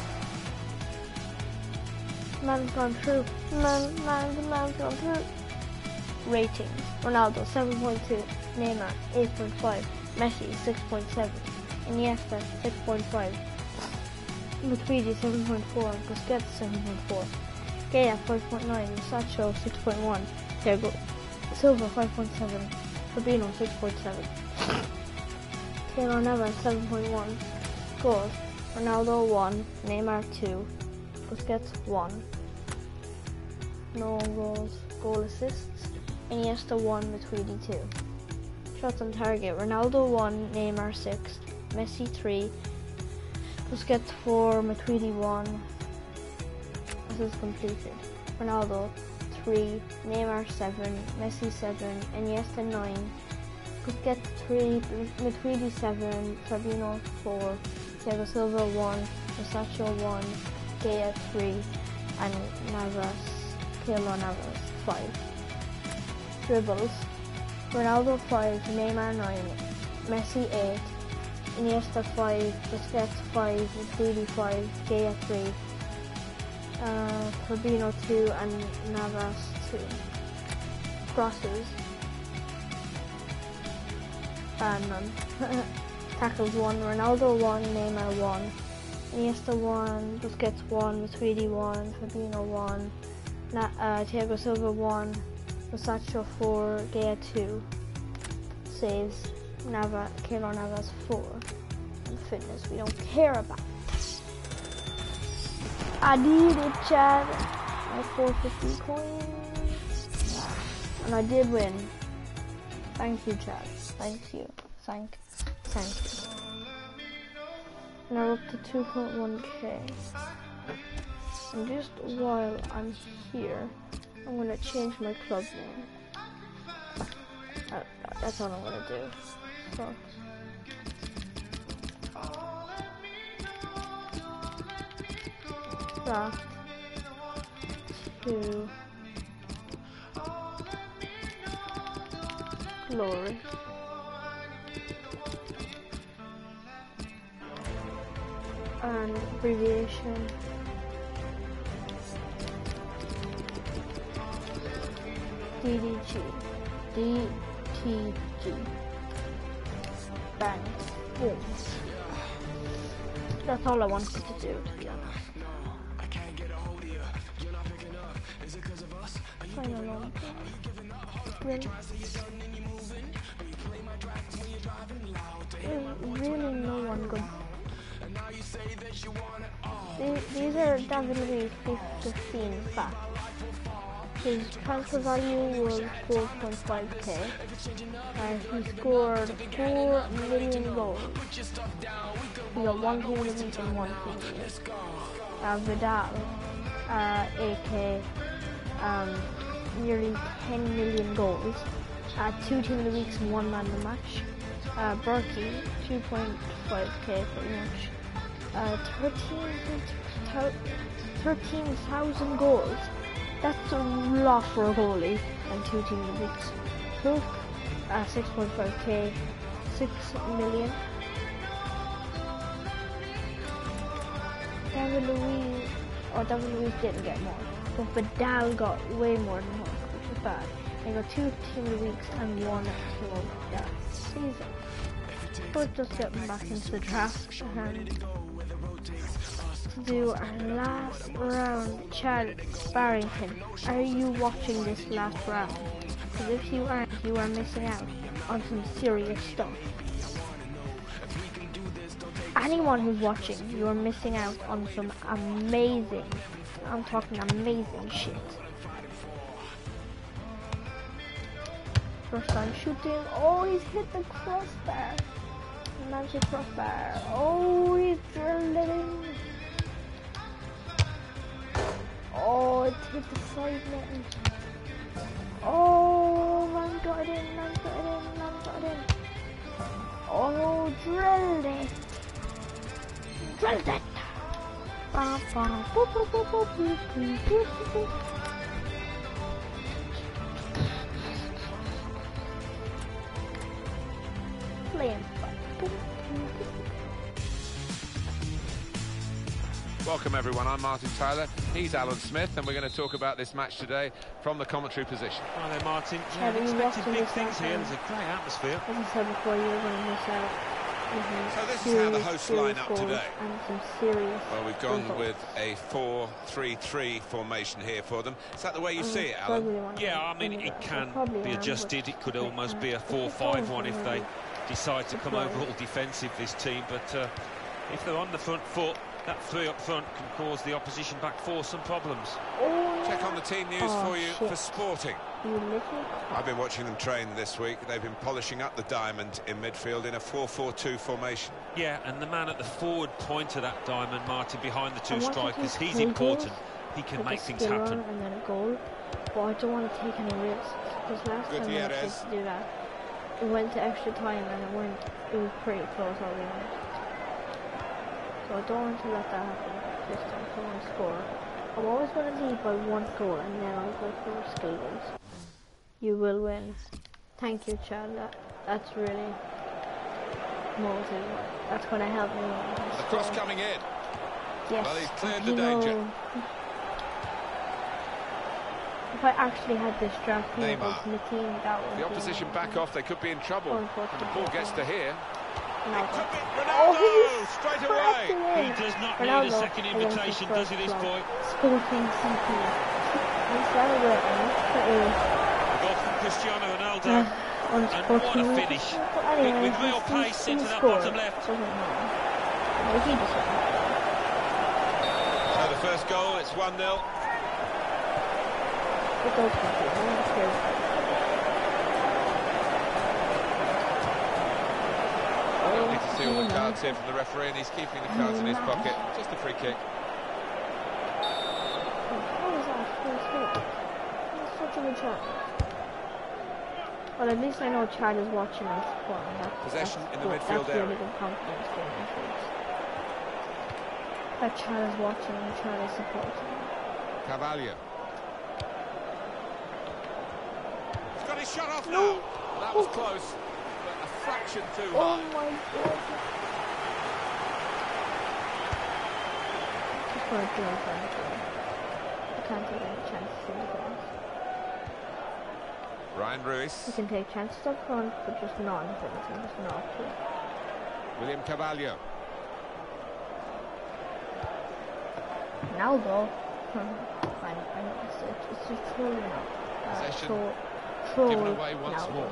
Man's gone through. Man's gone through. Ratings. Ronaldo 7.2, Neymar 8.5, Messi 6.7, Iniesta 6.5, Matuidi 7.4, Busquets 7.4, Gaya 5.9, Sancho 6.1, Thiago Silva 5.7, Fabinho 6.7, Keylor Navas 7.1, goals, Ronaldo 1, Neymar 2, Busquets 1, no goals, goal assists, Iniesta 1, Matuidi 2. Shots on target, Ronaldo 1, Neymar 6, Messi 3, Busquets 4, Matuidi 1. This is completed. Ronaldo 3, Neymar 7, Messi 7, Iniesta 9, Busquets 3, Matuidi 7, Fabinho 4, Thiago Silva 1, Sancho 1, Gaya 3, and Keylor Navas 5. Dribbles, Ronaldo 5, Neymar 9, Messi 8, Iniesta 5, Busquets 5, Matuidi 5, Gaya 3, Fabinho 2, and Navas 2. Crosses, none. Tackles 1, Ronaldo 1, Neymar 1, Iniesta 1, Busquets 1, Matuidi 1, Fabinho 1, Thiago Silva 1, Sancho 4, Gaya 2, saves, Keylor Navas 4, and fitness we don't care about. I need it, Chad. My 450 coins. And I did win. Thank you, Chad. Thank you. Thank you. Now up to 2.1k. And just while I'm here, I'm gonna change my club name. That's all I'm gonna do. So. Draft to glory. And abbreviation DTG. Bang. Boom. That's all I wanted to do, to be honest. Final one. Really? There's really no one good. These are David Luiz 15 facts. His transfer value was 4.5k. He scored 4 million goals. He got 1 team of the week and 1 team of the week. Vidal, 8k, nearly 10 million goals. 2 team of the weeks and 1 man of the match. Berkey, 2.5k pretty much. 13,000 goals. That's a lot for a goalie and 2 team of the weeks. Hook, 6.5k, 6 million. David Luiz didn't get more, but Vidal got way more than Hook, which is bad. They got 2 team of the weeks and 1 team of that season. But just getting back into the draft. to do our last round. Chad Barrington, are you watching this last round? Because if you aren't, you are missing out on some serious stuff. Anyone who's watching, you are missing out on some amazing, I'm talking amazing shit. First time shooting, oh, he's hit the crossbar. Magic crossbar, oh, he's drilled it in. Oh, it hit the side net. Oh, man got it in, man got it in, man got it in. Oh, drilled it. Drilled it. Playing. Welcome everyone, I'm Martin Tyler, he's Alan Smith, and we're going to talk about this match today from the commentary position. Hi there Martin, yeah, I'm expecting big things here, there's a great atmosphere. As I said before, you're going to miss out. So this is how the hosts line up today. And some serious well, we've gone with a 4-3-3 formation here for them. Is that the way you see it, Alan? Yeah, I mean, it can be adjusted, it could almost be a 4-5-1 if they decide to come over all defensive, this team, but if they're on the front foot, that three up front can cause the opposition back four some problems. Check on the team news for you for Sporting. I've been watching them train this week. They've been polishing up the diamond in midfield in a 4-4-2 formation. Yeah, and the man at the forward point of that diamond, Martin, behind the two strikers, he's important. He can make things happen. And then a goal, but I don't want to take any risks, because last time I tried to do that, it went to extra time and it was pretty close all the way. So I don't want to let that happen this time. I want to score. I'm always going to lead by one goal and then I'll go for skill goals. You will win. Thank you, Chad. That's really motivating. That's going to help me win. The cross coming in. Yes. Well, he's cleared the danger. If I actually had this draft team, that would the opposition back off, they could be in trouble. And the ball gets to here. Ronaldo, straight away. He does not need a second invitation, does he, this boy? Sporting CP. He's celebrating. The goal from Cristiano Ronaldo. And what a finish. With real pace into that bottom left. So the first goal, it's 1-0. Need to see all the cards here from the referee, and he's keeping the cards in his pocket. Just a free kick. What was that? That's such a good shot. Well, at least I know Chad is watching us. Possession in the midfield area. That's really good confidence for me. That Chad is watching and Chad is supporting. Carvalho. He's got his shot off now. That was close. A fraction too high. Oh my god. Just want to drive on it. I can't take any chances in the front. Ryan Ruiz. You can take chances up front, but just not in front. Just not to. William Carvalho. Ronaldo. I know. It's just trolling now. Possession given away once more.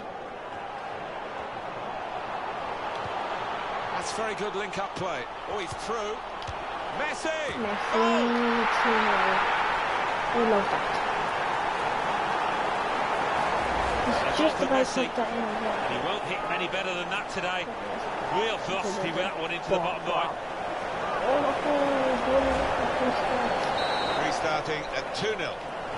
That's very good link-up play. Oh, he's through. Messi! Messi, 2-0. We love that. He's just about to put that in again. He won't hit any better than that today. Real thrust, he went one into the bottom line. Restarting at 2-0.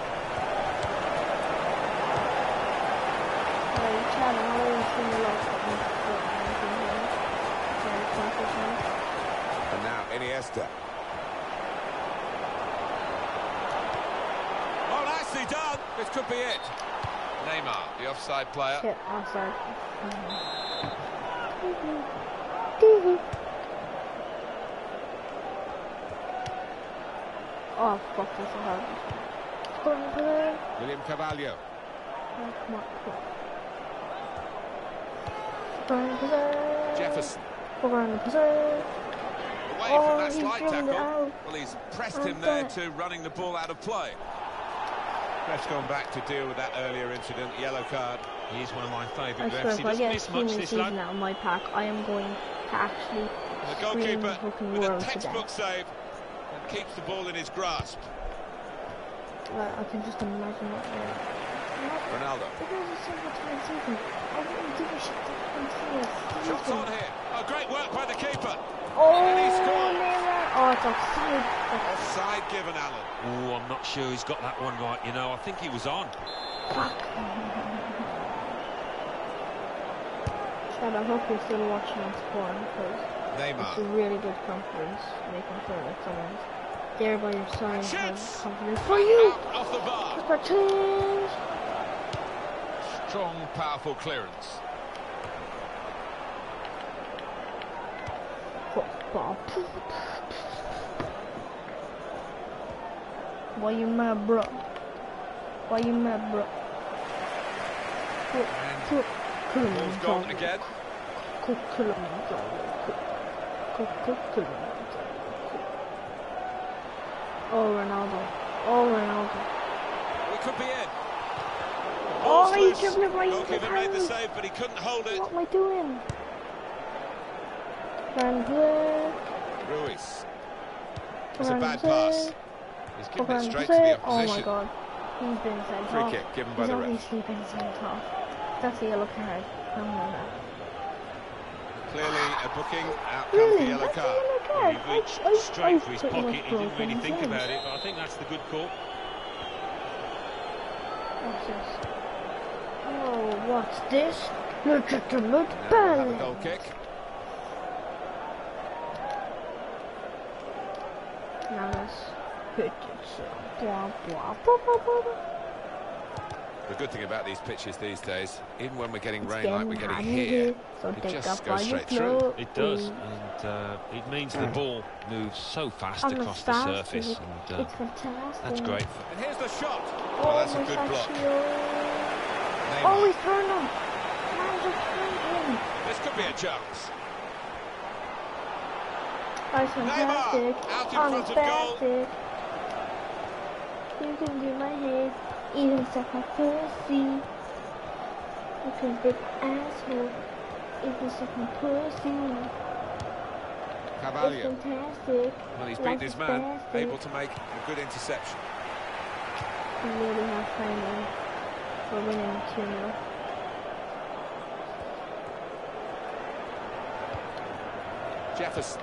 And now Iniesta. Oh, nicely done. This could be it. Neymar, the offside player. Shit, offside. Oh, fuck, this is hard. William Carvalho. Oh, come on, Jefferson. Over on the preserve. away from that slide tackle. Well, he's pressed him there to running the ball out of play. Ref's gone back to deal with that earlier incident, yellow card. He's one of my favourite refs. He doesn't miss much, this lad. Out of my pack, I am going to actually the goalkeeper with a textbook save and keeps the ball in his grasp. I can just imagine that there. Ronaldo. It was a simple transition. I wouldn't give a shit to Shots on here. Oh, great work by the keeper. Oh, and he scored. Oh, it's offside. Offside given, Alan. Oh, I'm not sure he's got that one right, you know. I think he was on. Fuck. Chad, I hope you're still watching on Spawn, because it's a really good conference, making sure that someone's there by your side has confidence for you. Off the bar. For change. Strong, powerful clearance. Why you mad, bro? Why you mad, bro? Ball's gone again. Oh, Ronaldo. Oh, Ronaldo. We could be in. Oh, he's dribbling right into the goalkeeper made the save, but he couldn't hold it. What am I doing? Van Dijk. Ruiz. It's a bad pass. He's given it straight to the opposition. Oh my god. He's been sent off. Free kick given by the ref. He's obviously been sent off. That's a yellow card. Clearly a booking. Out comes the yellow card. He reached straight for his pocket. He didn't really think about it, but I think that's the good call. What's this? Oh, what's this? Legitimate ball. Have a goal kick. Now let's hit it. The good thing about these pitches these days, even when we're getting rain like we're getting here, it just goes straight through. It does, and it means the ball moves so fast across the surface, and it's fantastic. that's great. And here's the shot. Oh, that's a good block. Oh, he's turned him. Man, this could be a chance. That's fantastic. Neymar, out in front of goal. You can do my head. Even suck my pussy. You can big asshole. Even suck my pussy. Carvalho. It's fantastic. Well, he's beaten his man, able to make a good interception. We really have fun now. We're winning 2-0. Jefferson.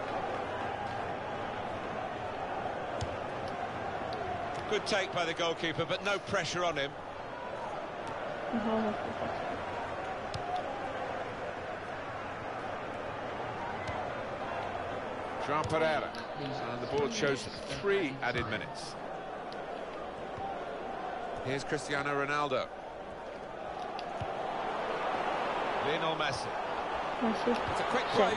Good take by the goalkeeper, but no pressure on him. João Pereira. And the board shows 3 added minutes. Here's Cristiano Ronaldo. Lionel Messi. It's a quick break.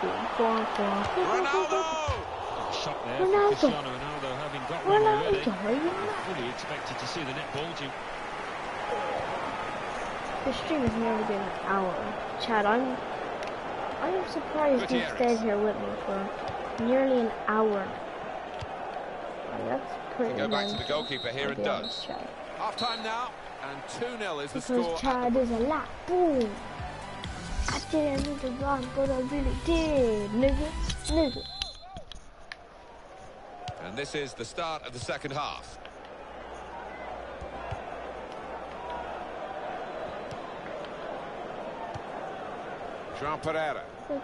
Ronaldo! Shot there for Cristiano Ronaldo, having got one already. Fully expected to see the net bulging. The stream has never been an hour. Chad, I am surprised you stayed here with me for nearly an hour. That's pretty Go back to the goalkeeper here and does. Half time now, and 2-0 is the score. Because Chad is a lap. Boom! I didn't need to run, but I really did, nigga. And this is the start of the second half. João Pereira.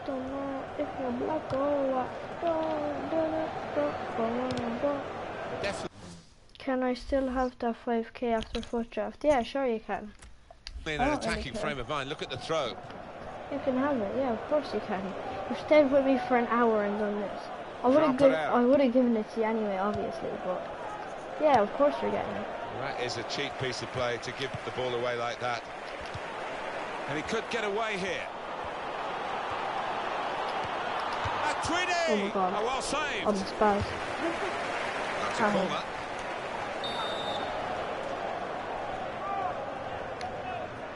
Can I still have that 5k after foot draft? Yeah, sure you can. In an attacking frame of mind, look at the throw. You can have it, yeah, of course you can. You've stayed with me for an hour and done this. I would have given it to you anyway, obviously, but yeah, of course you're getting it. That is a cheap piece of play to give the ball away like that. And he could get away here. Matuidi! Oh my god. Oh, well saved. I'm surprised. That's a corner.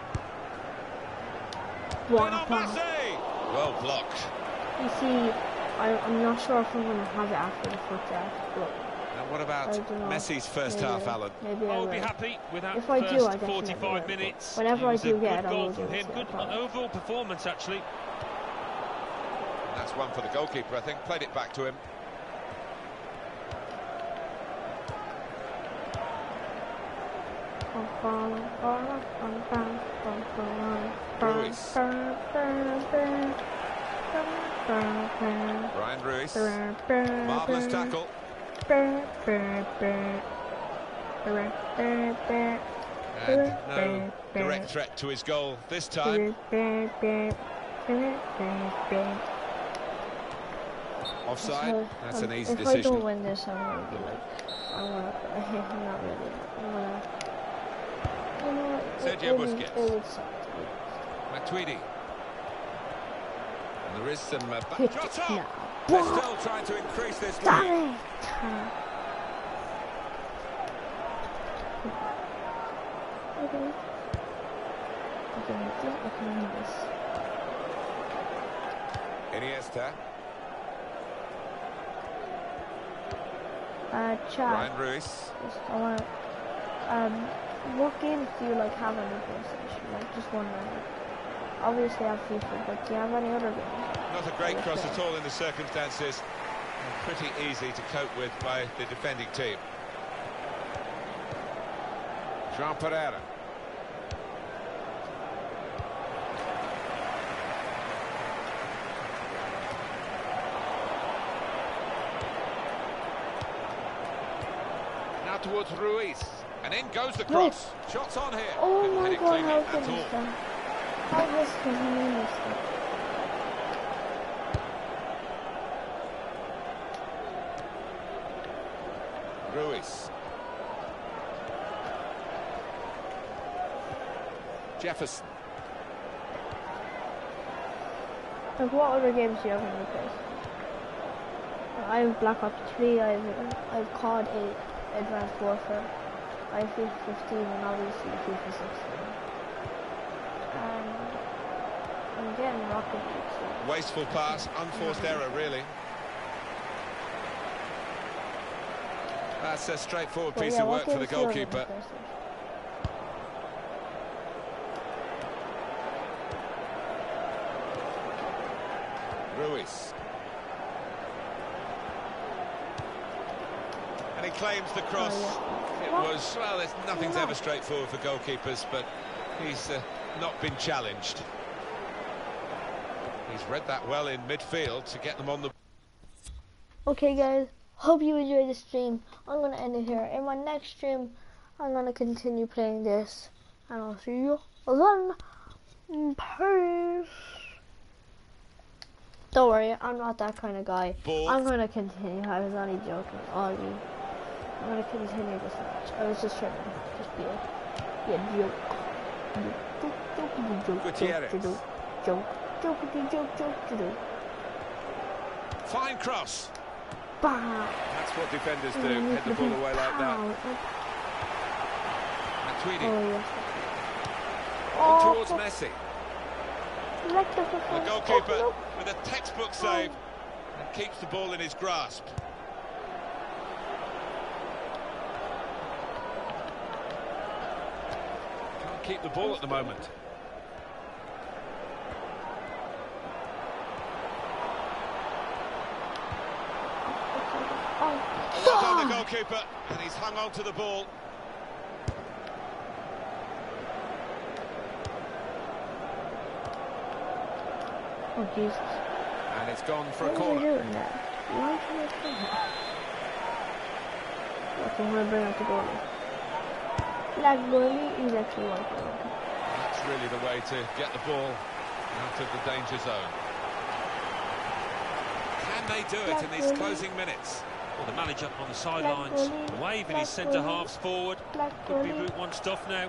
What a pass. Well blocked. You see, I'm not sure if I'm going to have it after the foot draft, but... And what about Messi's first half, Alan? Maybe I'll be happy with that if I first do, I 45 minutes. Whenever I do get it, I will from him. Good overall performance, actually. And that's one for the goalkeeper, I think. Played it back to him. Ruiz. Ryan Ruiz. Marvellous tackle. And no direct threat to his goal this time. Offside. That's an easy decision. If I don't win this, I'm gonna be like, I'm not really. Sergio Busquets. Matuidi. And there is some back shot up. They're still trying to increase this lead. Iniesta. Ryan Ruiz. What games do you like have on your PlayStation? Like just one minute. Obviously I have FIFA, but do you have any other games? Not a great cross at all in the circumstances. Pretty easy to cope with by the defending team. Jean Pereira. Now towards Ruiz. And in goes the cross. Wait. Shots on here. Oh Couldn't my hit it God, cleanly how at good all. is that? How risky is that? Ruiz. Jefferson. Like what other games do you have on your place? I have Black Ops 3, I have COD 8, Advanced Warfare, I have FIFA 15 and obviously FIFA 16. And I'm getting Rocket League. So. Wasteful pass, unforced error really. That's a straightforward piece of work for the goalkeeper. Ruiz. And he claims the cross. It was, well, nothing's ever straightforward for goalkeepers, but he's not been challenged. He's read that well in midfield to get them on the... Okay guys, hope you enjoyed the stream. I'm going to end it here. In my next stream, I'm going to continue playing this. And I'll see you then. Peace. Don't worry, I'm not that kind of guy. I'm going to continue. I was only joking. I'm going to continue this match. I was just trying to be a joke. Fine cross. Bah. That's what defenders do. Head the ball away like that. Matuidi. On towards Messi. The goalkeeper with a textbook save and keeps the ball in his grasp. Can't keep the ball at the moment. Well done, the goalkeeper, and he's hung on to the ball. Oh Jesus! And it's gone for a corner. Why are you doing that? Why are you doing that? Okay, I'm gonna bring out the goalie. That goalie is actually working. That's really the way to get the ball out of the danger zone. Can they do it in these closing minutes? Well, the manager on the sidelines, waving his centre-halves forward. Could be Route 1 stuff now.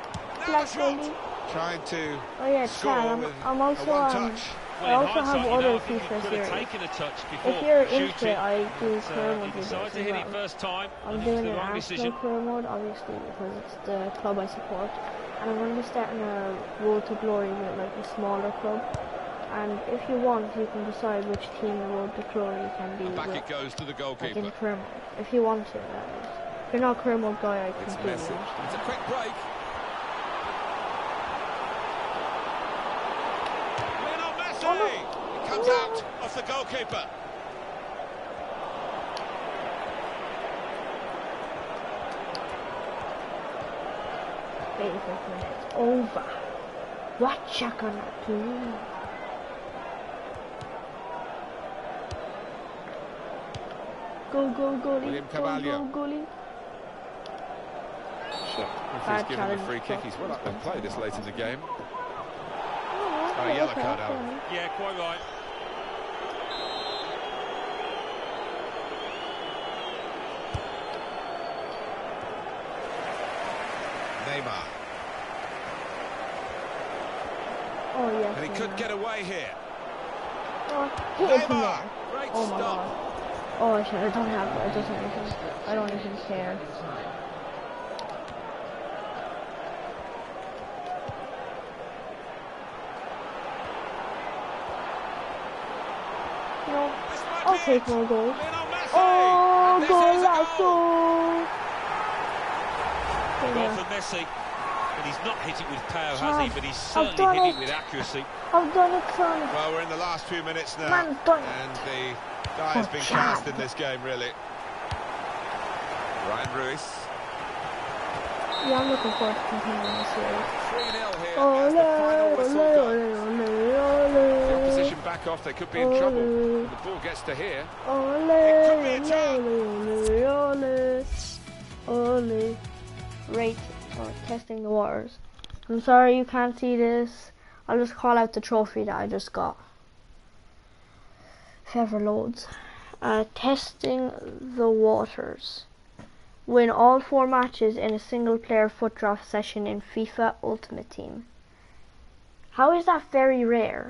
Trying to score with I'm also, a one-touch. I also have other FIFA series. If you're into it, I do career mode videos as well. I'm doing an Arsenal career mode, obviously, because it's the club I support. And I'm going to be starting a Road to Glory with like a smaller club. And if you want, you can decide which team in Road to Glory you can be Back with. it goes to the goalkeeper. Like in career mode. If you want to, that is. If you're not career mode guy, I can do it. It's a quick break. Lionel Messi! Oh, no. It comes out off the goalkeeper. 85 minutes over. What you gonna do? Go, goalie. William Carvalho. Go, goalie. Shit. Referee's given the free kick. He's well up and play this late in the game. Oh, yellow card, Alan. Yeah, quite right. Neymar. Oh, yes. And he could get away here. Oh, hit it from Neymar! there. Great Oh my stop. god. Oh shit, I don't have it. I don't even care. No. I'll take more goals. Oh, golazo! Goal for Messi. And he's not hit it with power, has he? But he's certainly hit it with accuracy. I've done it, son. Well, we're in the last few minutes now. Man's done it. And the die has been cast in this game, really. Ryan Ruiz. Yeah, I'm looking forward to continuing this series. 3-0 here as the final whistle goes. The opposition back off, they could be in trouble. When the ball gets to here. It could be a chance. Rate or testing the waters. I'm sorry you can't see this. I'll just call out the trophy that I just got. If ever loads. Testing the waters. Win all 4 matches in a single player foot draft session in FIFA Ultimate Team. How is that very rare?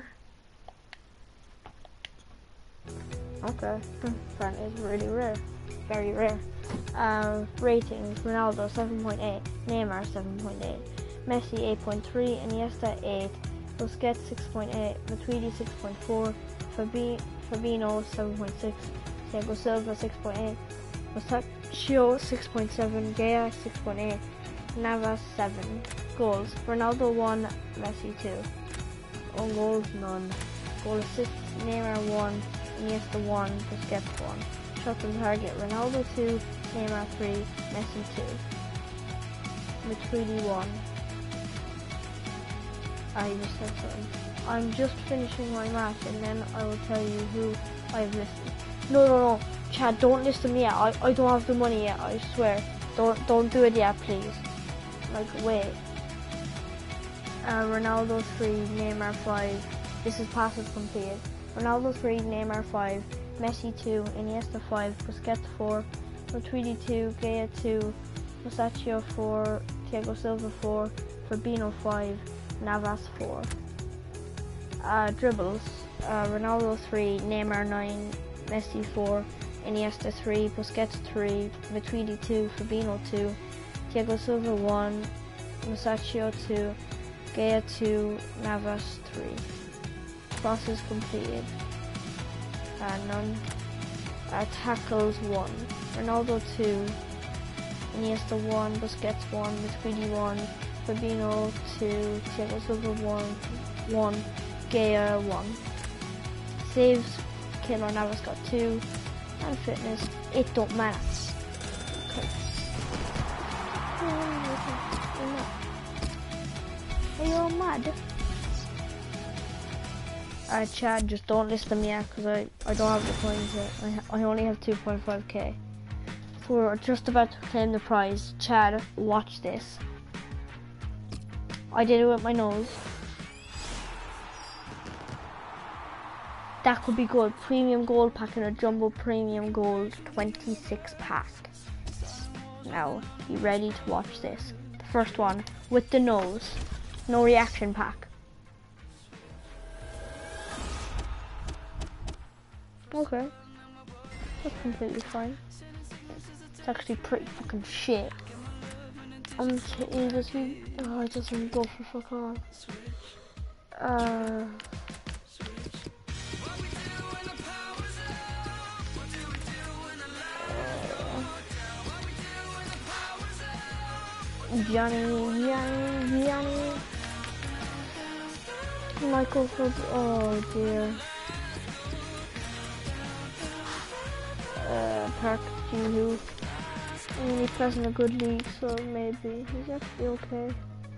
Okay, that is really rare. Very rare. Ratings: Ronaldo 7.8, Neymar 7.8, Messi 8.3, Iniesta 8, Busquets 6.8, Matuidi 6.4, Fabinho 7.6, Thiago Silva 6.8, Musacchio 6.7, Gea 6.8, Navas 7. Goals: Ronaldo 1, Messi 2. Own goals: none. Goal assists: Neymar 1, Iniesta 1, Busquets 1. Shots on target: Ronaldo 2, Neymar 3, Messi 2. Matuidi 1. I just said something. I'm just finishing my math and then I will tell you who I've listed. No. Chad, don't list them yet. I don't have the money yet, I swear. Don't do it yet, please. Like, wait. Ronaldo 3, Neymar 5. This is passes completed. Ronaldo 3, Neymar 5, Messi 2, Iniesta 5, Busquets 4, Matuidi 2, Gea 2, Musacchio 4, Thiago Silva 4, Fabinho 5, Navas 4. Dribbles: Ronaldo 3, Neymar 9, Messi 4, Iniesta 3, Busquets 3, Matuidi 2, Fabinho 2, Thiago Silva 1, Musacchio 2, Gea 2, Navas 3. Crosses completed. None. Tackles 1. Ronaldo 2, Iniesta 1, Busquets 1, Matuidi 1, Fabinho 2, Thiago Silva 1, Gea 1. Saves: Keylor Navas got 2, and fitness, it don't matter. Are you mad? Chad, just don't list them yet because I don't have the coins yet. I only have 2.5k. So we're just about to claim the prize. Chad, watch this. I did it with my nose. That could be good. Premium gold pack and a jumbo premium gold 26 pack. Now, be ready to watch this. The first one with the nose. No reaction pack. Okay. That's completely fine. It's actually pretty fucking shit. Does he? Oh, it doesn't go for fuck all. Gianni. Michael Phelps, oh dear. Park Ji-Hoo. I mean, he plays in a good league, so maybe he's actually okay.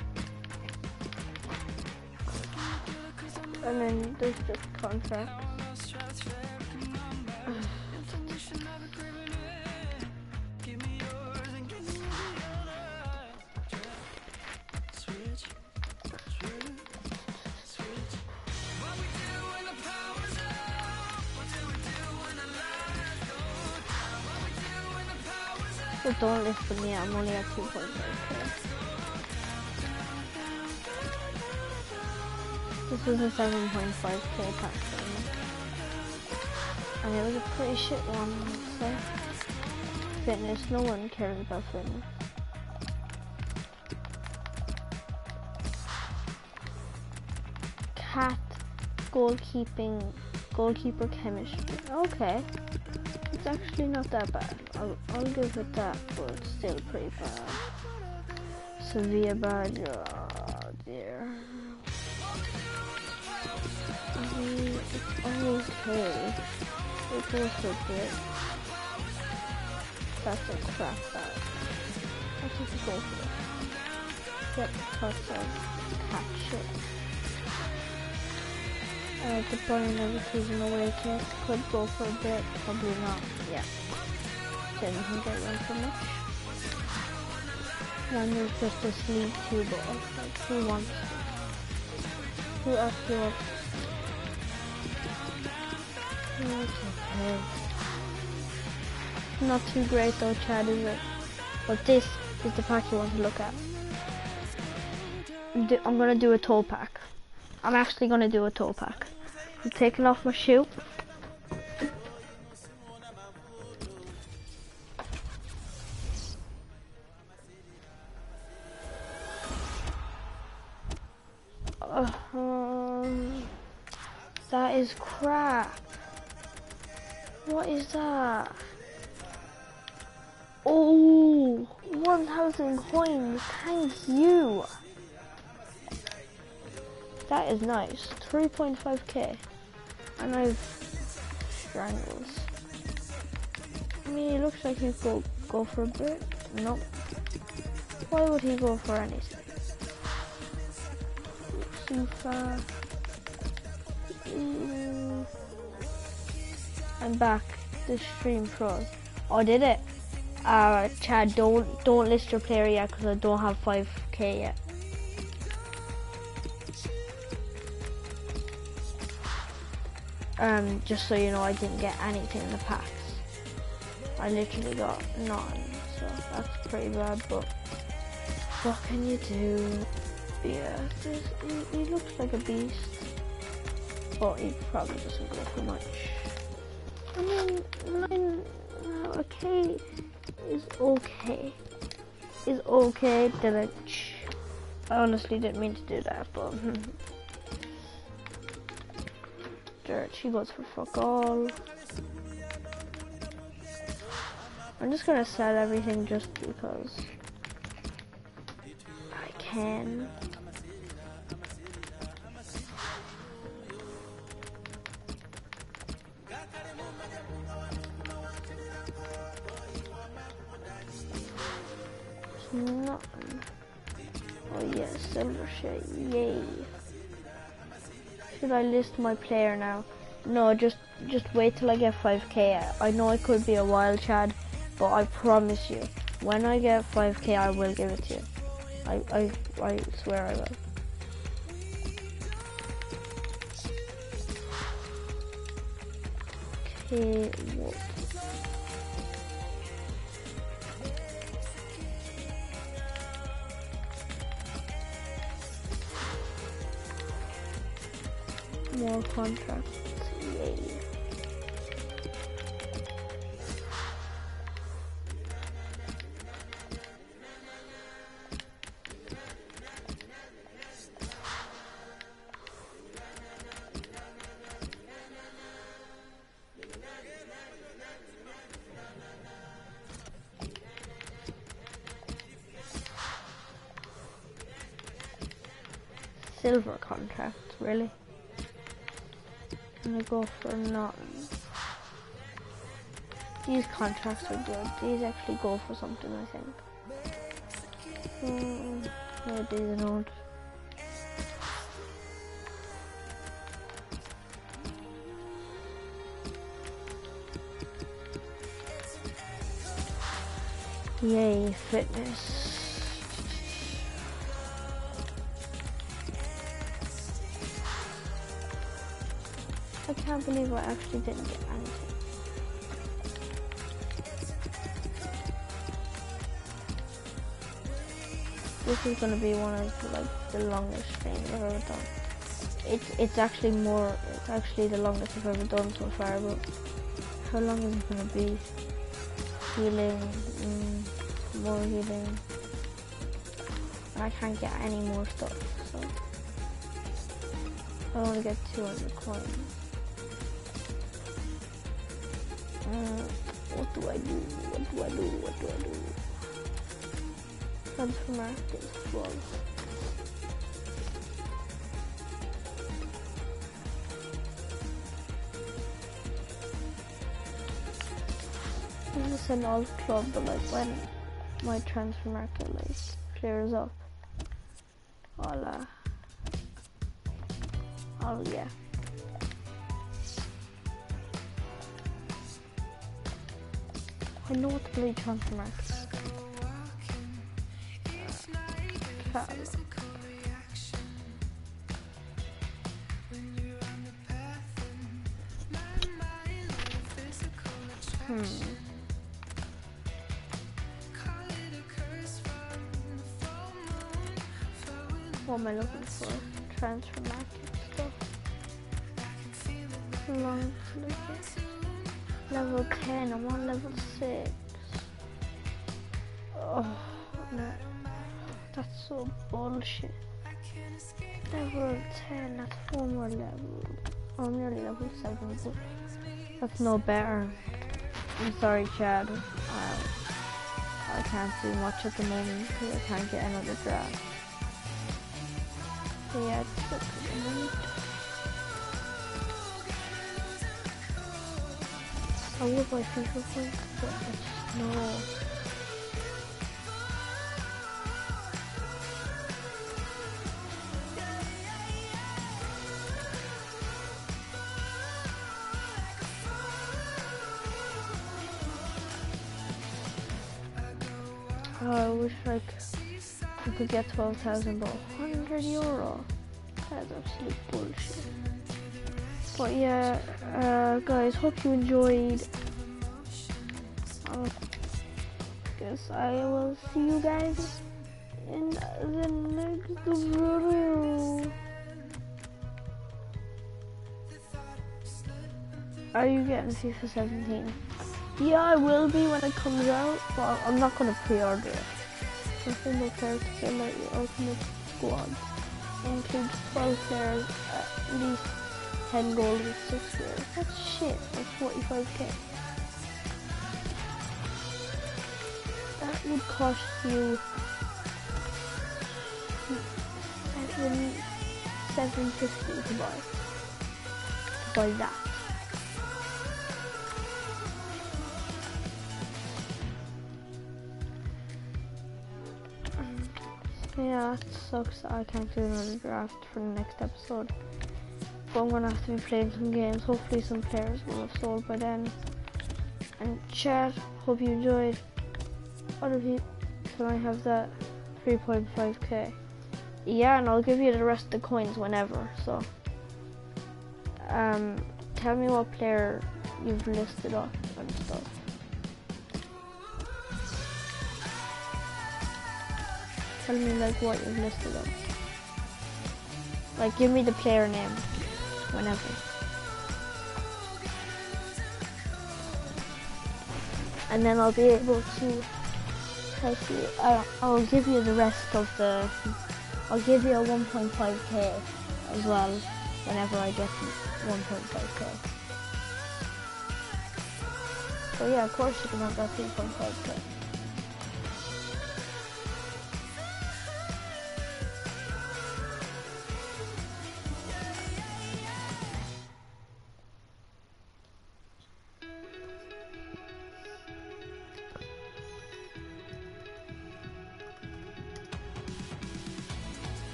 And then there's just contracts. So don't listen to me, I'm only at 2.5k. This was a 7.5k pack for me. And it was a pretty shit one, so. Fitness, no one cares about fitness. Cat, goalkeeper chemistry. Okay. It's actually not that bad. I'll give it that, but it's still pretty bad. Severe bad, oh dear. I mean, it's okay. It goes for a bit. That's a crap bag. I'll take a go for it. Yep, cuts of cat shit. The Bayern Leverkusen away kit could go for a bit, probably not. Yeah. Didn't think it went for much. Then there's just this League 2 ball. Like, who wants it? Who actually wants it? It's okay. Not too great though, Chad, is it? But this is the pack you want to look at. I'm gonna do a toe pack. I'm actually gonna do a toe pack. I'm taking off my shoe. That is crap. What is that? Oh, 1,000 coins. Thank you. That is nice. 3.5k. And I've strangles. I mean, it looks like he'd go for a bit. Nope. Why would he go for anything? FIFA. I'm back. The stream froze. Oh, did it? Chad, don't list your player yet because I don't have 5k yet. Just so you know, I didn't get anything in the packs. I literally got none, so that's pretty bad, but what can you do? Yeah, he looks like a beast, but he probably doesn't go for much. I mean, okay, is okay. Is okay, I honestly didn't mean to do that, but dirt, she goes for fuck all. I'm just gonna sell everything just because I can. Nothing. Oh yeah, silver shit, yay. Should I list my player now? No, just wait till I get 5k. I know it could be a while, Chad, but I promise you, when I get 5k, I will give it to you. I swear I will. Okay, what? More contracts, yay. silver contract, really. I'm gonna go for nothing. These contracts are good. These actually go for something, I think. No, these don't. Yay, fitness. I can't believe I actually didn't get anything. This is gonna be one of like the longest things I've ever done. It's actually the longest I've ever done so far, but how long is it gonna be? Healing, more healing. And I can't get any more stuff, so I want to get 200 coins. What do I do? Transfer market is full. I'm gonna send all the club, but like when my transfer market like clears up, yeah. I know what the bloody transfer market is. What am I looking for? Transfer market stuff. Level 10, I'm on level 6. Oh, no. That's so bullshit. Level 10, that's 4 more levels. I'm nearly level 7, but that's no better. I'm sorry, Chad. I can't do much at the moment because I can't get another draft. So yeah, it's good at the moment. I would buy FIFA points, but I just know. I wish like I could get 12,000, but €100? That's absolute bullshit. But yeah, guys, hope you enjoyed. Guess I will see you guys in the next video. Are you getting FIFA 17? Yeah, I will be when it comes out, but I'm not going to pre-order it. The single player to fill out your ultimate squad includes 12 players, at least 10 goals with 6 players. That's shit, like 45k. That would cost you $750 to buy that. Yeah, it sucks that I can't do another draft for the next episode. But I'm gonna have to be playing some games. Hopefully some players will have sold by then. And chat, hope you enjoyed. Other people, can I have that 3.5k? Yeah, and I'll give you the rest of the coins whenever, so. Tell me what player you've listed up and stuff. Tell me like what you've listed up. Like give me the player name whenever. And then I'll be able to help you. I'll give you the rest of the. I'll give you a 1.5k as well whenever I get 1.5k. So yeah, of course you can have that 3.5k.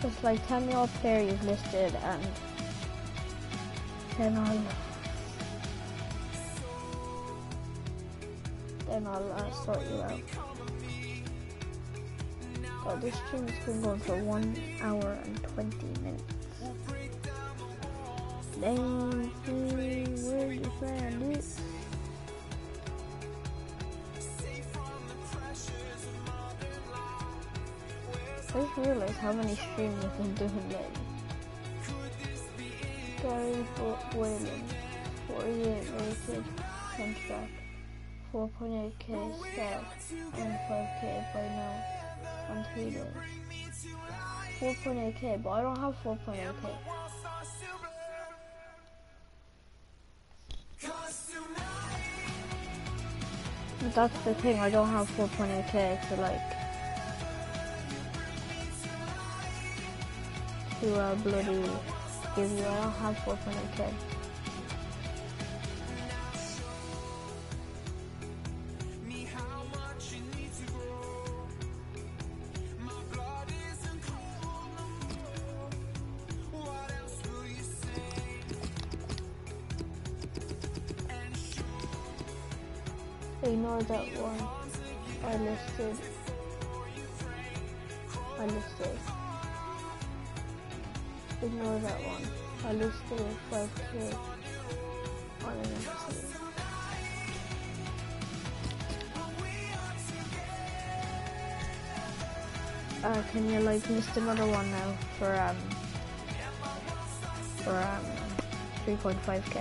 Just like tell me what player you've listed and then I'll sort you out. So this stream has been going for 1 hour and 20 minutes. Dang, where you find it? I just realized how many streams I've been doing lately. Gary Whalen, 48 rated, contract, 4.8k stats, and 5k by now on 3 days. 4.8k, but I don't have 4.8k. But that's the thing, I don't have 4.8k to like to bloody give you. I don't have 4.8k. Ignore that one. I listed. Ignore that one. I listed 5k on an episode. Can you like list another one now for 3.5k?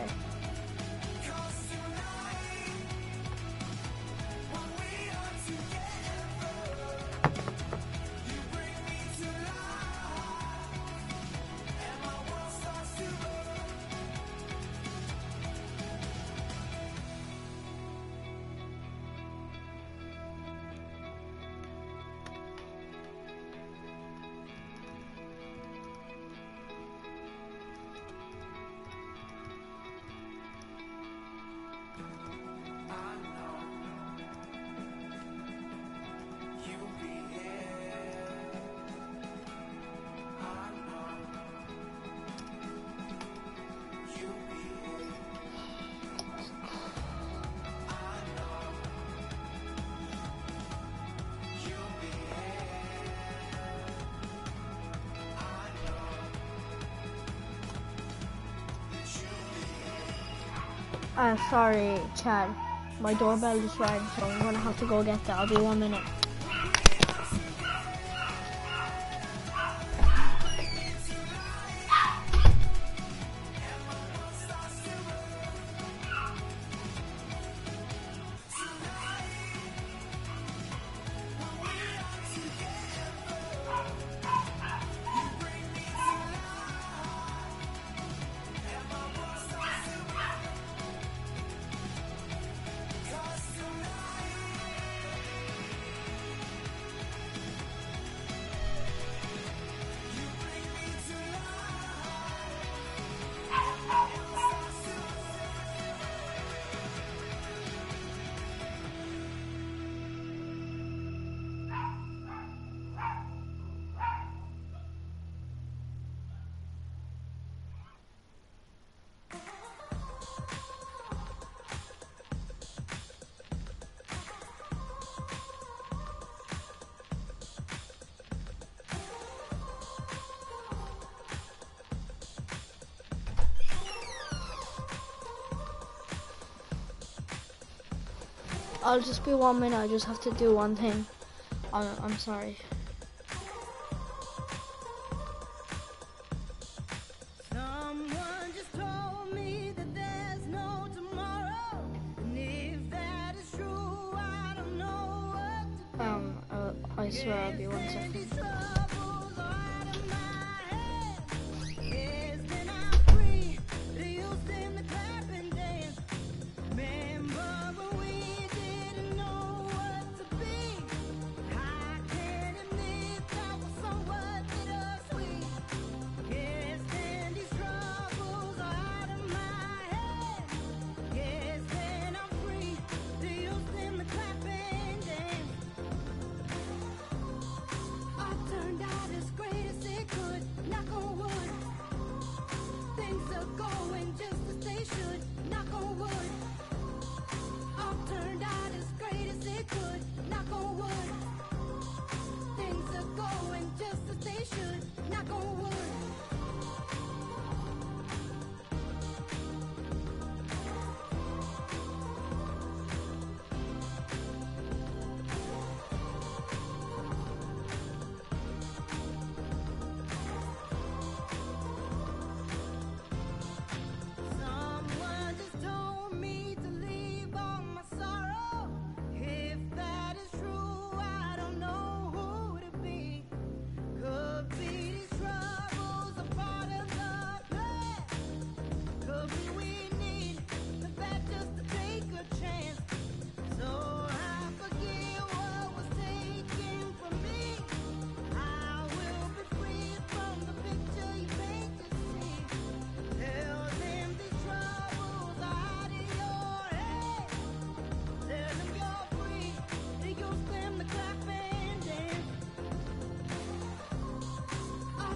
Sorry, Chad. My doorbell just rang, so I'm gonna have to go get that. I'll be 1 minute. I'll just be 1 minute. I just have to do one thing. I'm sorry. Someone just told me that there's no tomorrow, and if that is true, I don't know what to do. I swear I'll be 1 second. I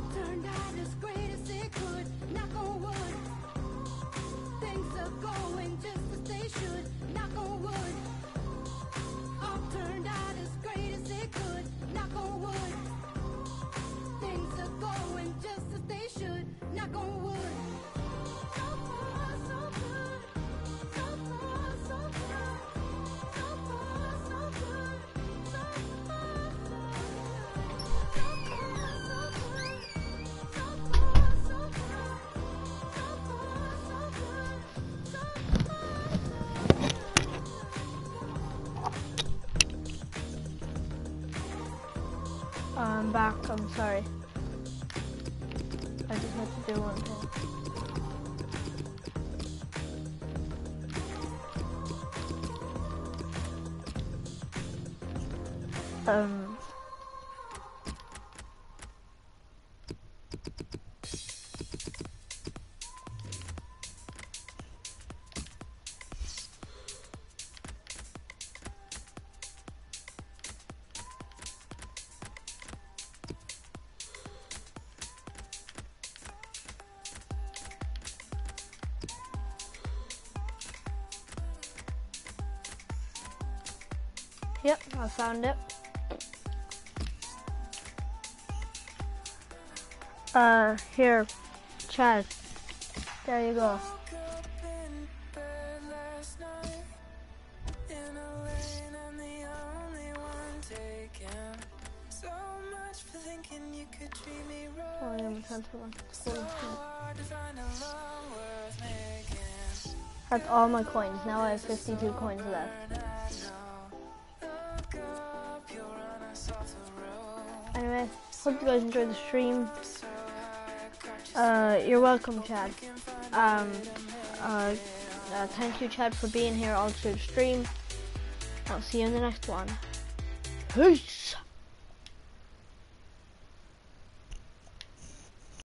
turned out as great as it could. Knock on wood. Things are going just as they should. Knock on wood. All turned out as great as it could. Knock on wood. Things are going just as they should. Knock on wood. So far, so good. So far, so good. So far, so good. So far, so good. So far, so good. So far, so good. So far, so good. So far, so good. I'm back, I'm sorry. I just had to do one thing. Yep, I found it. Here, Chad. There you go. Oh, yeah, my transfer one. That's all my coins. Now I have 52 coins left. Anyway, hope you guys enjoyed the stream. You're welcome, Chad. Thank you, Chad, for being here all through the stream. I'll see you in the next one. Peace!